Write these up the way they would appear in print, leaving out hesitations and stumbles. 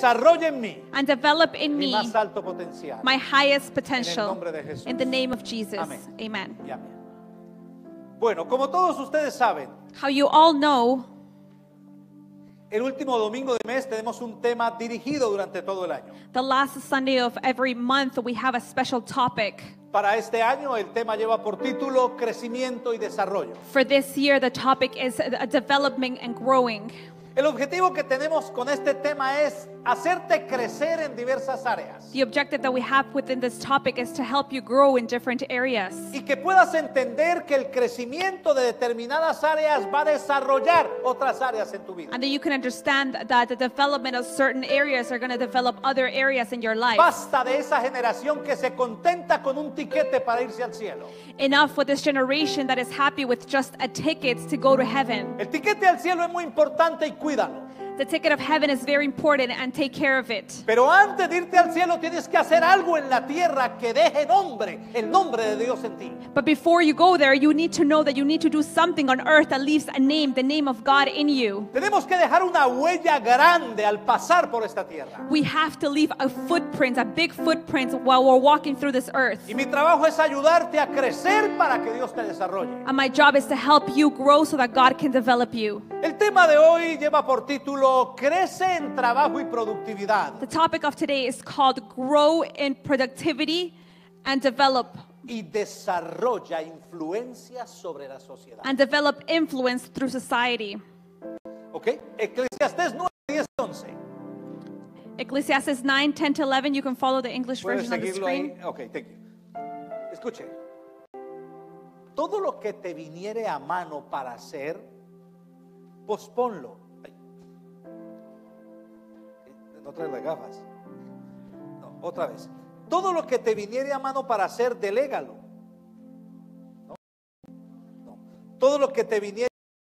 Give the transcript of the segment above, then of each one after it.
desarrolle en mí and develop in mi me más alto potencial. my highest En el potential. nombre de Jesús. In the name of Jesus. Amén. Amen. Y amén. Bueno, como todos ustedes saben, How you all know, el último domingo de mes tenemos un tema dirigido durante todo el año. the last Sunday of every month we have a special topic. Para este año el tema lleva por título Crecimiento y Desarrollo. For this year, the topic is development and growing. El objetivo que tenemos con este tema es hacerte crecer en diversas áreas The objective that we have within this topic is to help you grow in different areas. y que puedas entender que el crecimiento de determinadas áreas va a desarrollar otras áreas en tu vida. And that you can understand that the development of certain areas are going to develop other areas in your life. Basta de esa generación que se contenta con un tiquete para irse al cielo. Enough with this generation that is happy with just a ticket to go to heaven. El tiquete al cielo es muy importante y cuídalo. The ticket of heaven is very important and take care of it. Pero antes de irte al cielo tienes que hacer algo en la tierra que deje nombre, el nombre de Dios en ti. But before you go there, you need to know that you need to do something on earth that leaves a name, the name of God in you. Tenemos que dejar una huella grande al pasar por esta tierra. We have to leave a footprint, a big footprint while we're walking through this earth. Y mi trabajo es ayudarte a crecer para que Dios te desarrolle. And my job is to help you grow so that God can develop you. El tema de hoy lleva por título Crece en trabajo y productividad The topic of today is called Grow in Productivity and Develop. y desarrolla influencia sobre la sociedad. And develop influence through society. ¿Ok? Eclesiastés 9, 10, 11. Ecclesiastes 9, 10 to 11. You can follow the English ¿Puedes version on the seguirlo ahí? screen. Ok, thank you. Escuche. Todo lo que te viniere a mano para hacer, posponlo. Ay. No traes las gafas. No, otra vez. Todo lo que te viniere a mano para hacer, delégalo. No. No. Todo lo que te viniere.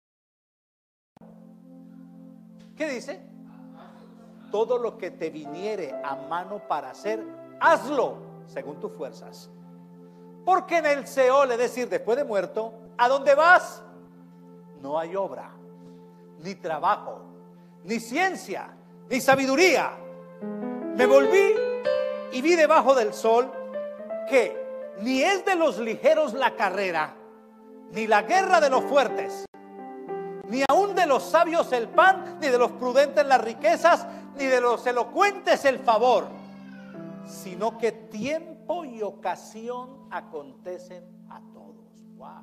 ¿Qué dice? Todo lo que te viniere a mano para hacer, hazlo según tus fuerzas. Porque en el Seol, es decir, después de muerto, ¿a dónde vas? No hay obra, ni trabajo, ni ciencia, ni sabiduría. Me volví y vi debajo del sol que ni es de los ligeros la carrera, ni la guerra de los fuertes, ni aun de los sabios el pan, ni de los prudentes las riquezas, ni de los elocuentes el favor, sino que tiempo y ocasión acontecen a todos. Wow.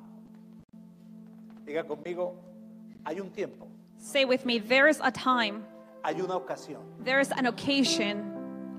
Diga conmigo, hay un tiempo, Say with me, there is a time, hay una ocasión, there is an occasion.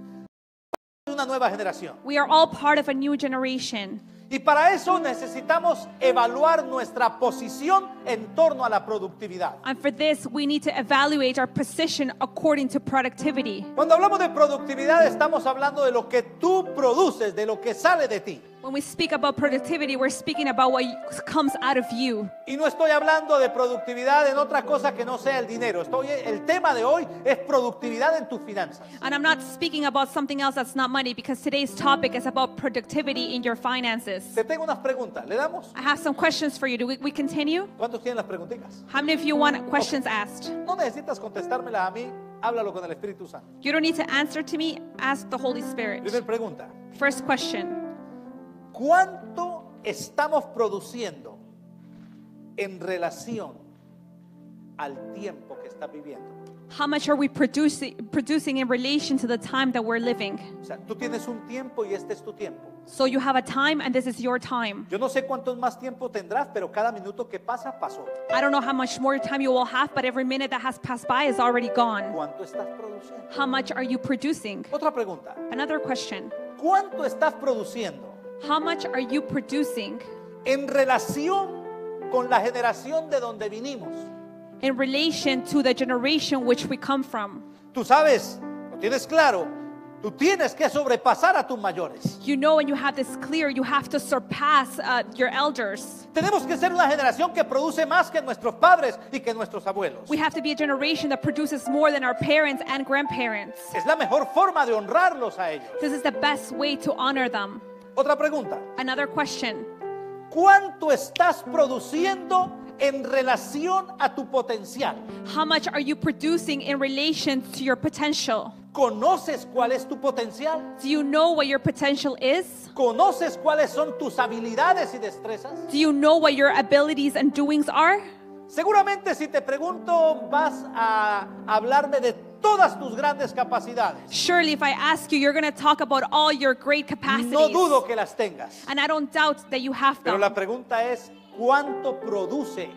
hay una nueva generación. We are all part of a new generation. Y para eso necesitamos evaluar nuestra posición en torno a la productividad. And for this, we need to evaluate our position according to productivity. Cuando hablamos de productividad estamos hablando de lo que tú produces, de lo que sale de ti. When we speak about productivity, we're speaking about what comes out of you. Y no estoy hablando de productividad en otra cosa que no sea el dinero. El tema de hoy es productividad en tus finanzas. And I'm not speaking about something else that's not money, because today's topic is about productivity in your finances. Te tengo unas preguntas. ¿Le damos? I have some questions for you. Do we continue? ¿Cuántos tienen las preguntitas? How many of you want questions asked? No necesitas contestármelas a mí. Háblalo con el Espíritu Santo. You don't need to answer to me. Ask the Holy Spirit. Primera pregunta. First question. ¿Cuánto estamos produciendo en relación al tiempo que estás viviendo? How much are we producing in relation to the time that we're living? O sea, tú tienes un tiempo y este es tu tiempo. So you have a time and this is your time. Yo no sé cuántos más tiempo tendrás, pero cada minuto que pasa, pasó. I don't know how much more time you will have, but every minute that has passed by is already gone. ¿Cuánto estás produciendo? How much are you producing? Otra pregunta. Another question. ¿Cuánto estás produciendo How much are you producing en relación con la generación de donde vinimos? in relation to the generation which we come from? Tú sabes, lo tienes claro, tú tienes que sobrepasar a tus mayores. You know, and you have this clear, you have to surpass your elders. Tenemos que ser una generación que produce más que nuestros padres y que nuestros abuelos. We have to be a generation that produces more than our parents and grandparents. Es la mejor forma de honrarlos a ellos. This is the best way to honor them. Otra pregunta. Another question. ¿Cuánto estás produciendo en relación a tu potencial? How much are you producing in relation to your potential? ¿Conoces cuál es tu potencial? Do you know what your potential is? ¿Conoces cuáles son tus habilidades y destrezas? Do you know what your abilities and doings are? Seguramente si te pregunto vas a hablarme de todas tus grandes capacidades. Surely if I ask you, you're going to talk about all your great capacities. No dudo que las tengas. And I don't doubt that you have Pero them. la pregunta es, ¿cuánto produce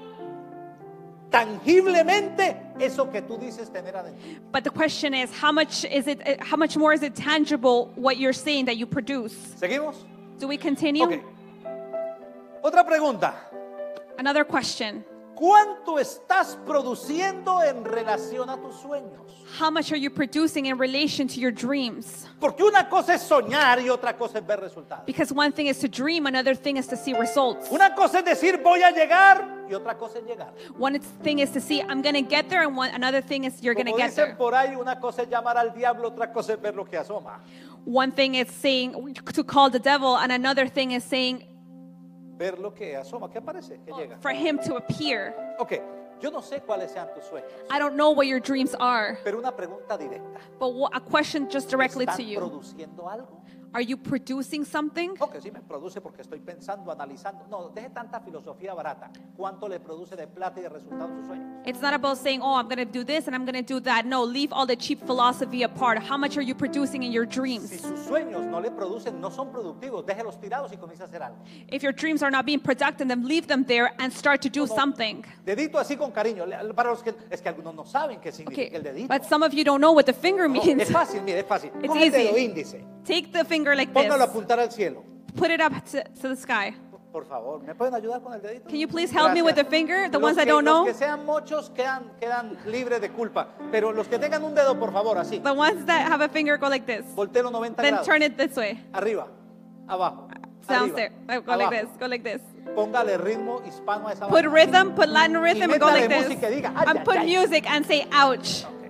tangiblemente eso que tú dices tener adentro? But the question is, how much more is it tangible what you're saying that you produce? ¿Seguimos? Do we continue? Ok. Otra pregunta. Another question. ¿Cuánto estás produciendo en relación a tus sueños? How much are you producing in relation to your dreams? Porque una cosa es soñar y otra cosa es ver resultados. Because one thing is to dream, another thing is to see results. Una cosa es decir voy a llegar y otra cosa es llegar. One thing is to see I'm going to get there, and another thing is you're going to Como get dicen there. por ahí, una cosa es llamar al diablo, otra cosa es ver lo que asoma. One thing is saying to call the devil, and another thing is saying Ver lo que asoma, ¿qué aparece? ¿Qué llega? for him to appear. Ok, yo no sé cuáles sean tus sueños, I don't know what your dreams are, pero una pregunta directa. but a question just directly to ¿Están you. produciendo algo? Are you producing something? Ok, sí me produce porque estoy pensando, analizando. No, deje tanta filosofía barata. ¿Cuánto le produce de plata y de resultados sus sueños? It's not about saying, oh, I'm going to do this and I'm going to do that. No, leave all the cheap philosophy apart. How much are you producing in your Si dreams? sus sueños no le producen, no son productivos, déjelos tirados y comience a hacer algo. If your dreams are not being productive, then leave them there and start to do something. Dedito así con cariño. Para los que es que algunos no saben qué significa Okay, el dedito. but some of you don't know what the finger No, means. es fácil, mire, es fácil. It's Coge el dedo easy. índice, Take the finger like póngalo a this. apuntar al cielo. Put it up to the sky. Por favor, ¿me pueden ayudar con el dedito? Can you please help me with the finger? The Los ones that que- don't know? Los que sean muchos quedan libres de culpa. Pero los que tengan un dedo, por favor, así. The ones that have a finger go like this. Voltelo 90 Then grados. turn it this way. Arriba, abajo, Downstairs. arriba, Go like abajo. this. Go like this. Póngale ritmo hispano a esa Put vaina. rhythm, put Latin rhythm, and go métale like this. música y diga, ay, And ay, put ay. music and say, ouch. Ok.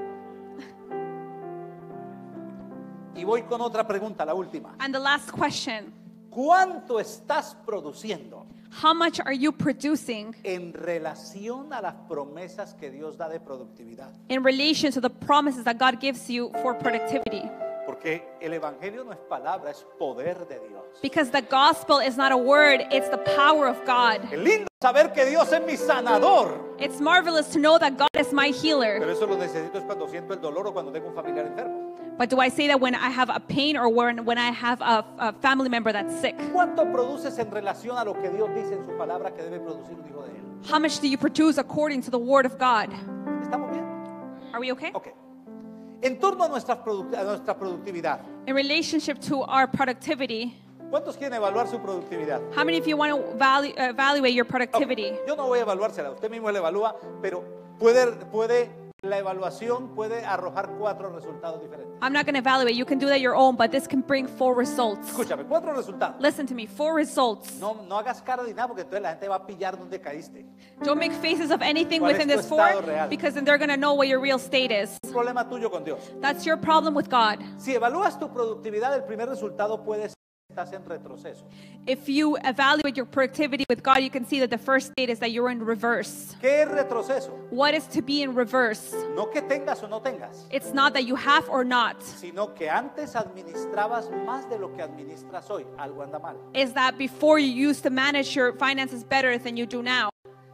Y voy con otra pregunta, la última. And the last question. ¿Cuánto estás produciendo How much are you producing en relación a las promesas que Dios da de productividad? in relation to the promises that God gives you for productivity? Porque el evangelio no es palabra, es poder de Dios. Because the gospel is not a word, it's the power of God. Es lindo saber que Dios es mi sanador, It's marvelous to know that God is my healer. pero eso lo necesito es cuando siento el dolor o cuando tengo un familiar enfermo. But do I say that when I have a pain or when I have a family member that's sick? ¿Cuánto produces en relación a lo que Dios dice en su palabra que debe producir un hijo de él? How much do you produce according to the word of God? ¿Estamos bien? Are we okay? Ok. En torno a nuestra productividad, In relationship to our productivity, ¿cuántos quieren evaluar su productividad? how many of you want to evaluate your Ok, productivity? yo no voy a evaluársela, usted mismo la evalúa, pero la evaluación puede arrojar 4 resultados diferentes. I'm not going to evaluate. You can do that your own, but this can bring 4 results. Escúchame, 4 resultados. Listen to me, 4 results. No hagas cara de nada porque entonces la gente va a pillar donde caíste. Don't make faces of anything ¿Cuál es within tu this estado 4 real? because then they're going to know what your real state is. Es un problema tuyo con Dios. That's your problem with God. Si evalúas tu productividad, el primer resultado puede ser que estás en retroceso. If you evaluate your productivity with God, you can see that the first state is that you're in reverse. ¿Qué es retroceso? What is to be in reverse? No que tengas o no tengas, It's not that you have or not. sino que antes administrabas más de lo que administras hoy. Algo anda mal. Is that before you used to manage your finances better than you do now.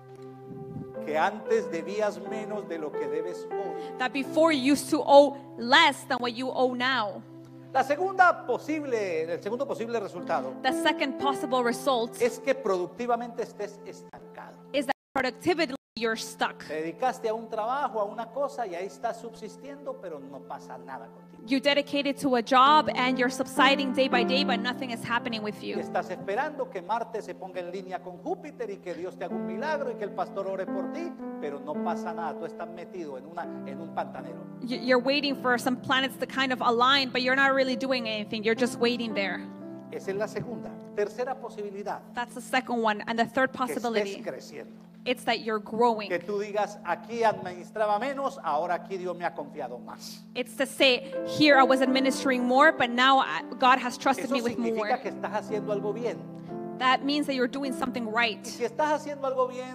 Que antes debías menos de lo que debes hoy. That before you used to owe less than what you owe now. El segundo posible resultado The second possible result es que productivamente estés estancado. is that productivity you're stuck. Te dedicaste a un trabajo, a una cosa y ahí estás subsistiendo, pero no pasa nada contigo. You dedicated to a job and you're subsiding day by day, but nothing is happening with Y you. estás esperando que Marte se ponga en línea con Júpiter y que Dios te haga un milagro y que el pastor ore por ti, pero no pasa nada. Tú estás metido en un pantanero. You're waiting for some planets to kind of align, but you're not really doing anything. You're just waiting there. Esa es la segunda. Tercera posibilidad, That's the second one. And the third que possibility, estés creciendo. it's that you're growing. Que tú digas, aquí administraba menos, ahora aquí Dios me ha confiado más. It's to say, here I was administering more, but now God has trusted Eso me with significa more. que estás haciendo algo bien. That means that you're doing something Y right. si estás haciendo algo bien,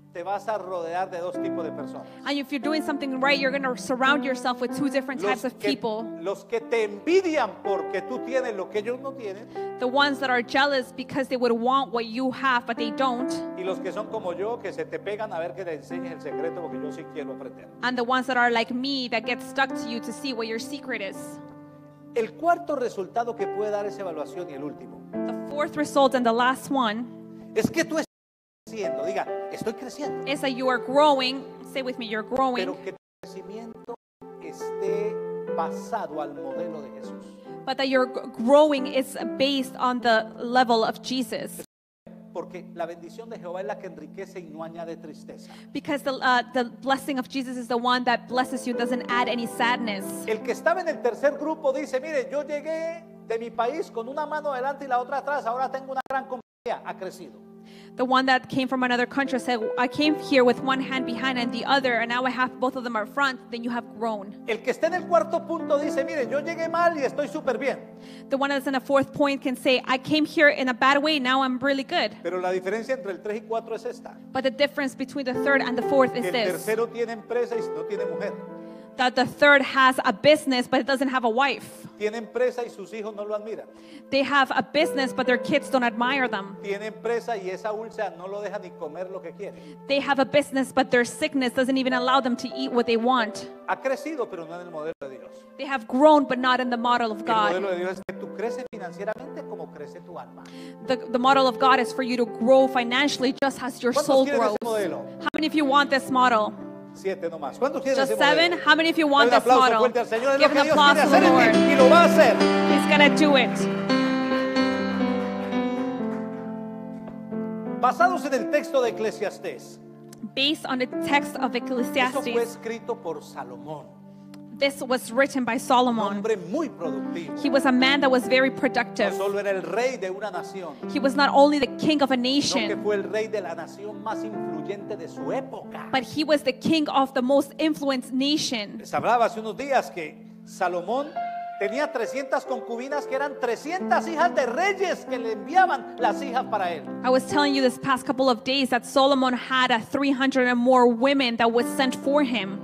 te vas a rodear de dos tipos de personas. And if you're doing something right, you're going to surround yourself with two different types of people. Los que te envidian porque tú tienes lo que ellos no tienen, The ones that are jealous because they would want what you have, but they don't. y los que son como yo, que se te pegan a ver que te enseñes el secreto porque yo sí quiero aprender. And the ones that are like me, that get stuck to you to see what your secret is. El cuarto resultado que puede dar esa evaluación y el último The fourth result and the last one es que tú estás creciendo. Diga, estoy creciendo. is that you are growing. Say with me, you're growing. Pero que tu crecimiento esté basado al modelo de Jesús. But that your growing is based on the level of Jesus. Porque la bendición de Jehová es la que enriquece y no añade tristeza. Because the blessing of Jesus is the one that blesses you, doesn't add any sadness. El que estaba en el tercer grupo dice, mire, yo llegué de mi país con una mano adelante y la otra atrás, ahora tengo una gran compañía, ha crecido. The one that came from another country said, I came here with one hand behind and the other, and now I have both of them are front, then you have grown. El que está en el cuarto punto dice, mire, yo llegué mal y estoy súper bien. The one that's in the fourth point can say, I came here in a bad way, now I'm really good. Pero la diferencia entre el 3 y 4 es esta. But the difference between the third and the fourth is El this. tercero tiene empresa y no tiene mujer. That the third has a business, but it doesn't have a wife. Tiene empresa y sus hijos no lo admiran. They have a business, but their kids don't admire them. Tiene empresa y esa úlcera no lo deja ni comer lo que quiere. They have a business, but their sickness doesn't even allow them to eat what they want. Ha crecido, pero no en el modelo de Dios. They have grown, but not in the model of El God. modelo de Dios es que tú creces financieramente como crece tu alma. The model of God is for you to grow financially just as your soul ¿Cuántos quieren grows. ese modelo? How many of you want this model? 7 nomás. ¿Cuántos quieren Just ese 7? modelo? How many of you Dale want un this aplauso model? fuerte al Señor. Es Give lo que an Dios applause quiere to the hacer en Lord. ti y lo va a hacer. He's going to do it. Basados en el texto de Eclesiastés. Based on the text of Eso fue Ecclesiastes, escrito por Salomón. this was written by Un Solomon. hombre muy productivo. He was a man that was very No productive. solo era el rey de una nación, He was not only the king of a sino que nation, fue el rey de la nación más influyente de su época. but he was the king of the most influenced nation. Les hablaba hace unos días que Salomón tenía 300 concubinas que eran 300 hijas de reyes que le enviaban las hijas para él. I was telling you this past couple of days that Solomon had 300 and more women that was sent for him.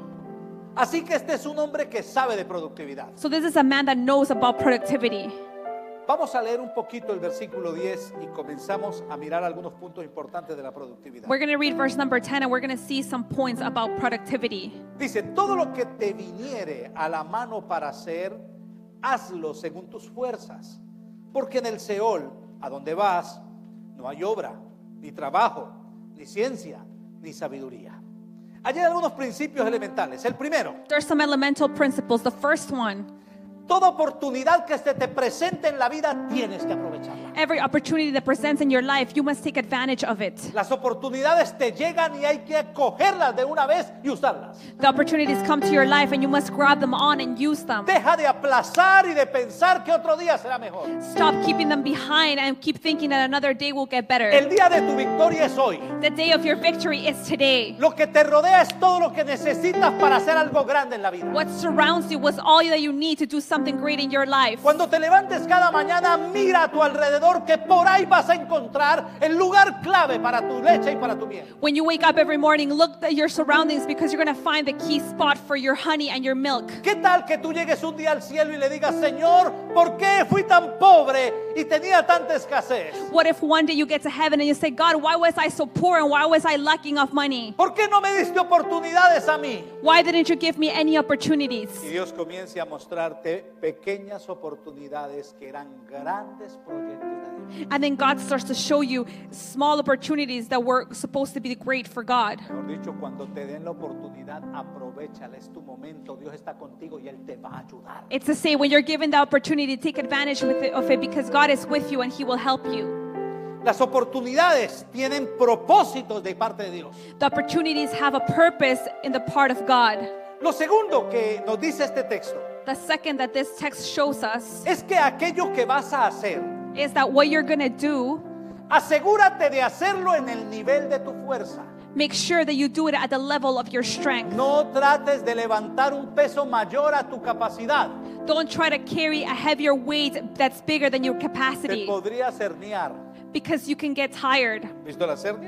Así que este es un hombre que sabe de productividad. So this is a man that knows about productivity. Vamos a leer un poquito el versículo 10 y comenzamos a mirar algunos puntos importantes de la productividad. We're going to read verse number 10 and we're going to see some points about productivity. Dice, todo lo que te viniere a la mano para hacer, hazlo según tus fuerzas. Porque en el Seol, a donde vas, no hay obra, ni trabajo, ni ciencia, ni sabiduría. Hay algunos principios elementales. El primero, There's some elemental principles. The first one, toda oportunidad que se te presente en la vida tienes que aprovecharla. every opportunity that presents in your life, you must take advantage of it. Las oportunidades te llegan y hay que cogerlas de una vez y usarlas. The opportunities come to your life and you must grab them on and use them. Deja de aplazar y de pensar que otro día será mejor. Stop keeping them behind and keep thinking that another day will get better. El día de tu victoria es hoy. The day of your victory is today. Lo que te rodea es todo lo que necesitas para hacer algo grande en la vida. What surrounds you was all that you need to do something great in your life. Cuando te levantes cada mañana, mira a tu alrededor que por ahí vas a encontrar el lugar clave para tu leche y para tu miel. When you wake up every morning, look at your surroundings because you're going to find the key spot for your honey and your milk. ¿Qué tal que tú llegues un día al cielo y le digas, Señor, ¿por qué fui tan pobre y tenía tanta escasez? What if one day you get to heaven and you say, God, why was I so poor and why was I lacking of money? ¿Por qué no me diste oportunidades a mí? Why didn't you give me any opportunities? Y Dios comience a mostrarte pequeñas oportunidades que eran grandes proyectos de Dios. And then God starts to show you small opportunities that were supposed to be great for God. Mejor dicho, cuando te den la oportunidad, aprovechala, es tu momento, Dios está contigo y Él te va a ayudar. It's to say when you're given the opportunity, take advantage of it because God is with you and He will help you. Las oportunidades tienen propósitos de parte de Dios. The opportunities have a purpose in the part of God. Lo segundo que nos dice este texto The second that this text shows us es que aquello que vas a hacer, is that what you're going to do, asegúrate de hacerlo en el nivel de tu fuerza. make sure that you do it at the level of your strength. No trates de levantar un peso mayor a tu capacidad. Don't try to carry a heavier weight that's bigger than your Te capacity podrías herniar. because you can get tired. ¿Visto las hernias?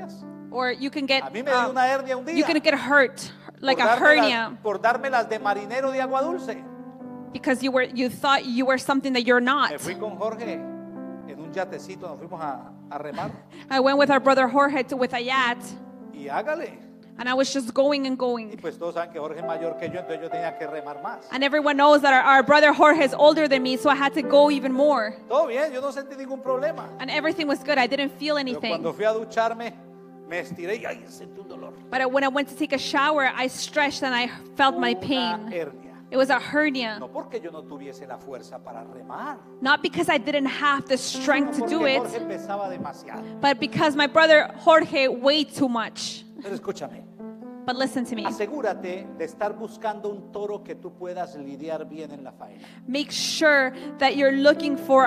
Or you can get A mí me dio una hernia un you día can get hurt, like a hernia, por dármelas de marinero de agua dulce. because you thought you were something that you're not. Me fui con Jorge en un yatecito, nos fuimos a remar. I went with our brother Jorge with a yacht, Y hágale. and I was just going and Y going. pues todos saben que Jorge es mayor que yo, entonces yo tenía que remar más. And everyone knows that our brother Jorge is older than me, so I had to go even more. Todo bien, yo no sentí ningún problema. And everything was good. I didn't feel Pero cuando anything. fui a ducharme, me estiré y ay, sentí un dolor. But when I went to take a shower, I stretched and I felt my Una pain. hernia. It was a hernia. No porque yo no tuviese la fuerza para remar. Not because I didn't have the strength to Porque do it, Jorge pesaba demasiado. but because my brother Jorge weighed too much. Pero escúchame, But listen to me. asegúrate de estar buscando un toro que tú puedas lidiar bien en la faena. Make sure that you're looking for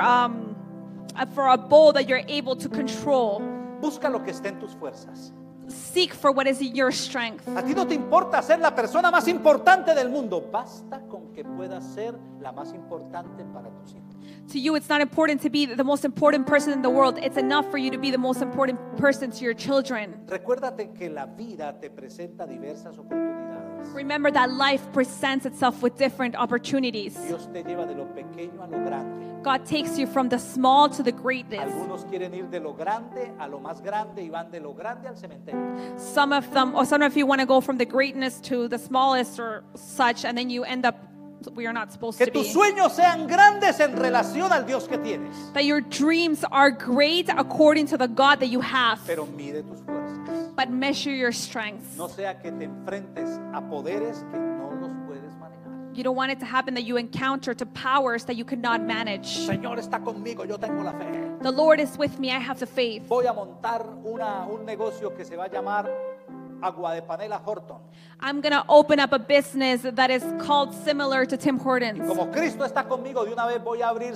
a bull that you're able to control. Busca lo que esté en tus fuerzas. Seek for what is in your strength. A ti no te importa ser la persona más importante del mundo. Basta con que puedas ser la más importante para tus hijos. To you, it's not important to be the most important person in the world. It's enough for you to be the most important person to your children. Recuérdate que la vida te presenta diversas oportunidades. Remember that life presents itself with different opportunities. Dios te lleva de lo pequeño a lo grande. God takes you from the small to the greatness. Algunos quieren ir de lo grande a lo más grande y van de lo grande al cementerio. Some of you want to go from the greatness to the smallest or such, and then you end up where you're not supposed Que to tus be. sueños sean grandes en relación al Dios que tienes. That your dreams are great according to the God that you have, Pero mide tus fuerzas. but measure your strengths. No sea que te enfrentes a poderes que no los puedes manejar. You don't want it to happen that you encounter to powers that you cannot manage. Señor está conmigo, yo tengo la fe. The Lord is with me, I have the faith. Voy a montar un negocio que se va a llamar Agua de Panela Horton. I'm going to open up a business that is called similar to Tim Hortons. Como Cristo está conmigo, de una vez voy a abrir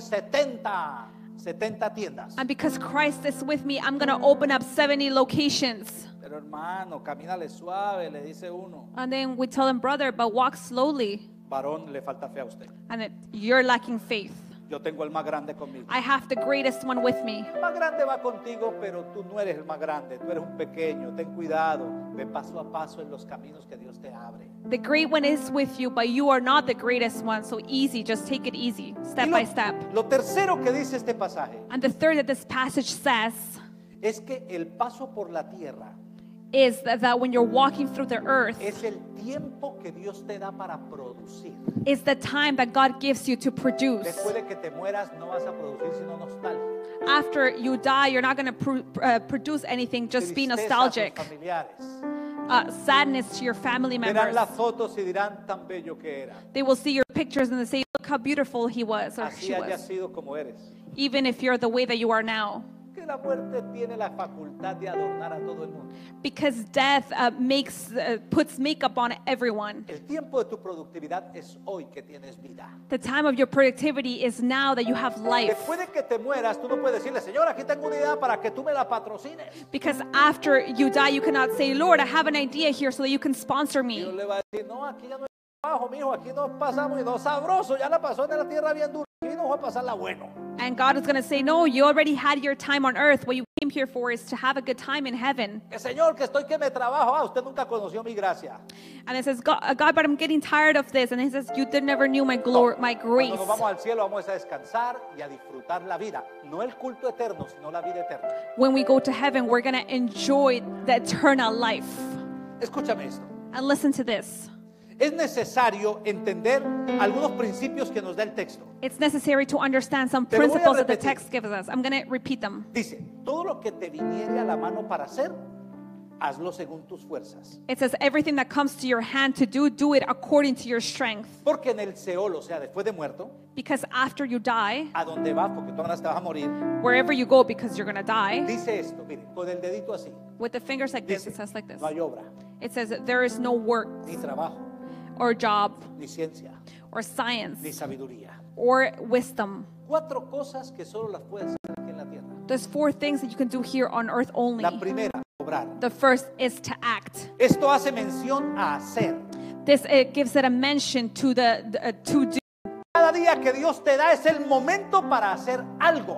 70 tiendas. And because Christ is with me, I'm going to open up 70 locations. Pero hermano, camínale suave, le dice uno. And then we tell him, brother, but walk slowly. Varón, le falta fe a usted. And then you're lacking faith. Yo tengo el más grande conmigo. I have the greatest one with me. El más grande va contigo, pero tú no eres el más grande. Tú eres un pequeño. Ten cuidado. Ve paso a paso en los caminos que Dios te abre. The great one is with you, but you are not the greatest one. So easy, just take it easy, step Y by step. lo tercero que dice este pasaje And the third that this passage says es que el paso por la tierra is that when you're walking through the earth, es el tiempo que Dios te da para producir. is the time that God gives you to produce. Después de que te mueras no vas a producir sino nostalgia. After you die, you're not going to produce anything, just be Tristeza a tus nostalgic. familiares. Sadness to your family Verán members. las fotos y dirán tan bello que era. They will see your pictures and they say, look how beautiful he was or Así she hayas was. sido como eres. Even if you're the way that you are now. Que la muerte tiene la facultad de adornar a todo el mundo. Because death puts makeup on everyone. El tiempo de tu productividad es hoy que tienes vida. The time of your productivity is now that you have life. Después de que te mueras, tú no puedes decirle, Señor, aquí tengo una idea para que tú me la patrocines. Because after you die, you cannot say, Lord, I have an idea here so that you can sponsor Dios me. le va a decir, no, aquí ya no hay trabajo, mijo, aquí nos pasamos y no sabroso, ya la pasó en la tierra bien dura, aquí nos va a pasarla bueno. And God is going to say, no, you already had your time on earth. What you came here for is to have a good time in heaven. Que Señor, que estoy que me trabajo, usted nunca conoció mi gracia. And it says, God, but I'm getting tired of this. And he says, you never knew my glory, my grace. Cuando nos vamos al cielo vamos a descansar y a disfrutar la vida, no el culto eterno, sino la vida eterna. When we go to heaven, we're going to enjoy the eternal life. Escúchame esto. And listen to this. Es necesario entender algunos principios que nos da el texto. It's necessary to understand some Te lo voy a principles that the repetir. text gives us. I'm going to repeat them. Dice, todo lo que te viniere a la mano para hacer, hazlo según tus fuerzas. It says, everything that comes to your hand to do, do it according to your strength. Porque en el Seol, o sea, después de muerto, Because after you die, a donde vas, porque tú ahora te vas a morir, wherever you go, because you're going to die, dice esto, mire, con el dedito así, with the fingers like this, dice, it says like this. no hay obra, It says, there is no work ni trabajo, or job ni ciencia, or science ni sabiduría. or wisdom. 4 cosas que solo las puedes hacer aquí en la tierra. There's 4 things that you can do here on earth only. La primera, obrar. The first is to act. Esto hace mención a hacer. This it gives it a mention to the to do. Cada día que Dios te da es el momento para hacer algo.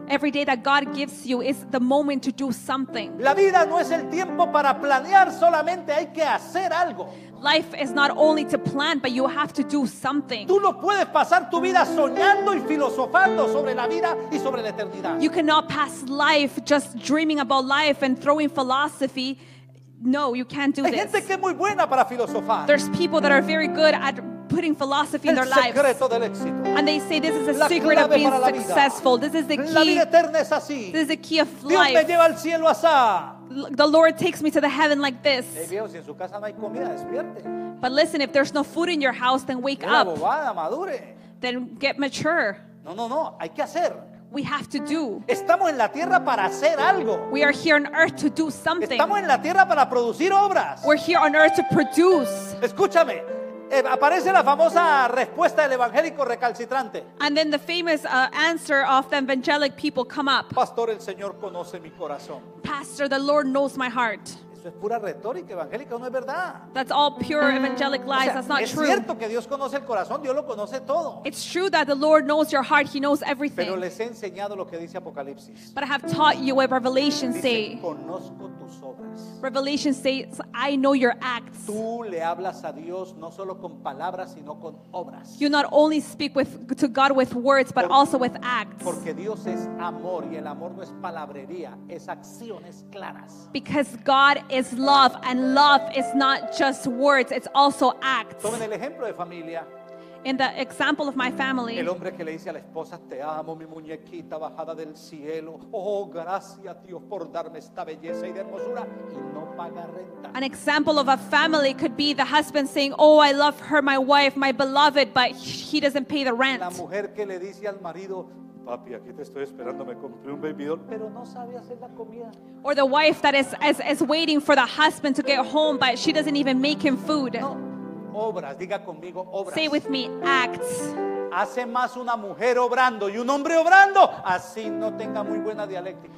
Every day that God gives you is the moment to do something. La vida no es el tiempo para planear, solamente hay que hacer algo. Life is not only to plan, but you have to do something. Tú no puedes pasar tu vida soñando y filosofando sobre la vida y sobre la eternidad. You cannot pass life just dreaming about life and throwing philosophy. No, you can't do Hay gente this. que es muy buena para filosofar. There's people that are very good at putting philosophy in El their lives. secreto del éxito. And they say this is the La secret of clave being para la vida. successful. This is the La key. vida eterna es así. This is the key of Dios me life. lleva al cielo asá. The Lord takes me to the heaven like this. Hey, viejo, si en su casa no hay comida, despierte. But listen, if there's no food in your house, then wake Una up. bobada, madure. Then get mature. No, hay que hacer. We have to do. Estamos en la tierra para hacer algo. We are here on earth to do something. Estamos en la tierra para producir obras. We're here on earth to produce. Escúchame, aparece la famosa respuesta del evangélico recalcitrante. And then the famous answer of the evangelic people come up. Pastor, el Señor conoce mi corazón. Pastor, the Lord knows my heart. Eso es pura retórica evangélica, no es verdad. That's all pure evangelic O lies. sea, That's not es true. cierto que Dios conoce el corazón, Dios lo conoce todo. It's true that the Lord knows your heart. He knows Pero everything. les he enseñado lo que dice Apocalipsis. But I have taught you what Revelation Dice, say. conozco tus obras. Revelation says, I know your acts. Tú le hablas a Dios no solo con palabras, sino con obras. You not only speak to God with words, but also with acts. Porque Dios es amor y el amor no es palabrería, es acciones claras. Because God is love, and love is not just words, it's also acts. Tomen el ejemplo de familia. In the example of my family, El hombre que le dice a la esposa, te amo, mi muñequita bajada del cielo. Oh, gracias Dios por darme esta belleza y de hermosura. Y no paga renta. an example of a family could be the husband saying, oh, I love her, my wife, my beloved, but he doesn't pay the rent. La mujer que le dice al marido, papi, aquí te estoy esperando, me compré un baby doll, pero no sabe hacer la comida. Or the wife that is waiting for the husband to get home, but she doesn't even make him food. No, obras, diga conmigo, obras. Say with me, acts. Hace más una mujer obrando y un hombre obrando, así no tenga muy buena dialéctica.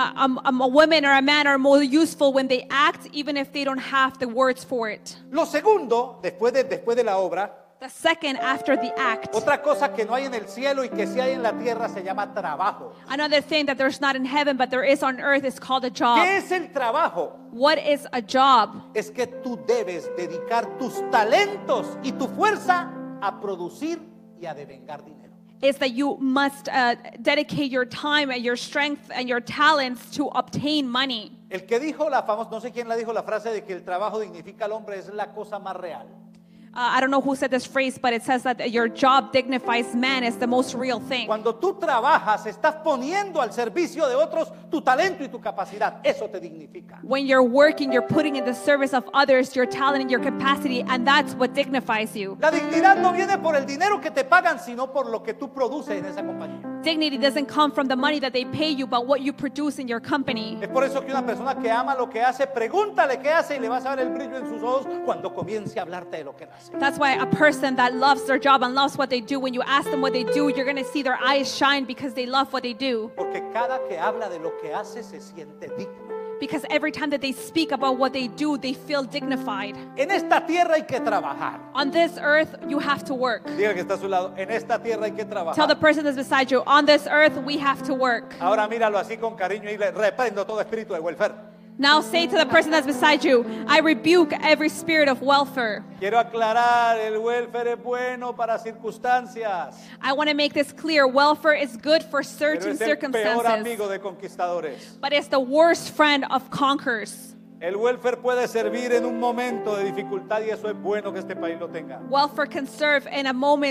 A woman or a man are more useful when they act, even if they don't have the words for it. Lo segundo, después de la obra, The second after the act. otra cosa que no hay en el cielo y que sí hay en la tierra se llama trabajo. Another thing that there's not in heaven, but there is on earth is called a job. ¿Qué es el trabajo? What is a job? Es que tú debes dedicar tus talentos y tu fuerza a producir y a devengar dinero. Is that you must dedicate your time and your strength and your talents to obtain money. El que dijo la famosa, no sé quién la dijo la frase de que el trabajo dignifica al hombre es la cosa más real. I don't know who said this phrase, but it says that your job dignifies man is the most real thing. Cuando tú trabajas, estás poniendo al servicio de otros tu talento y tu capacidad. Eso te dignifica. When you're working, you're putting in the service of others your talent and your capacity, and that's what dignifies you. La dignidad no viene por el dinero que te pagan, sino por lo que tú produces en esa compañía. Dignity doesn't come from the money that they pay you, but what you produce in your company. Es por eso que una persona que ama lo que hace, pregúntale qué hace y le vas a ver el brillo en sus ojos cuando comience a hablarte de lo que hace. That's why a person that loves their job and loves what they do, when you ask them what they do, you're going to see their eyes shine because they love what they do. Porque cada que habla de lo que hace se siente digno. Because every time that they speak about what they do, they feel dignified. En esta tierra hay que trabajar. On this earth, you have to work. Diga que está a su lado. En esta tierra hay que Tell the trabajar. person that's beside you, on this earth, we have to work. Ahora míralo así con cariño y le reprendo todo espíritu de welfare. Now say to the person that's beside you, I rebuke every spirit of welfare. Quiero aclarar, el welfare es bueno para circunstancias, I want to make this clear. Welfare is good for pero certain es el peor circumstances, amigo de conquistadores. but it's the worst friend of conquerors. El welfare puede servir en un momento de dificultad y eso es bueno que este país lo tenga. Welfare can serve in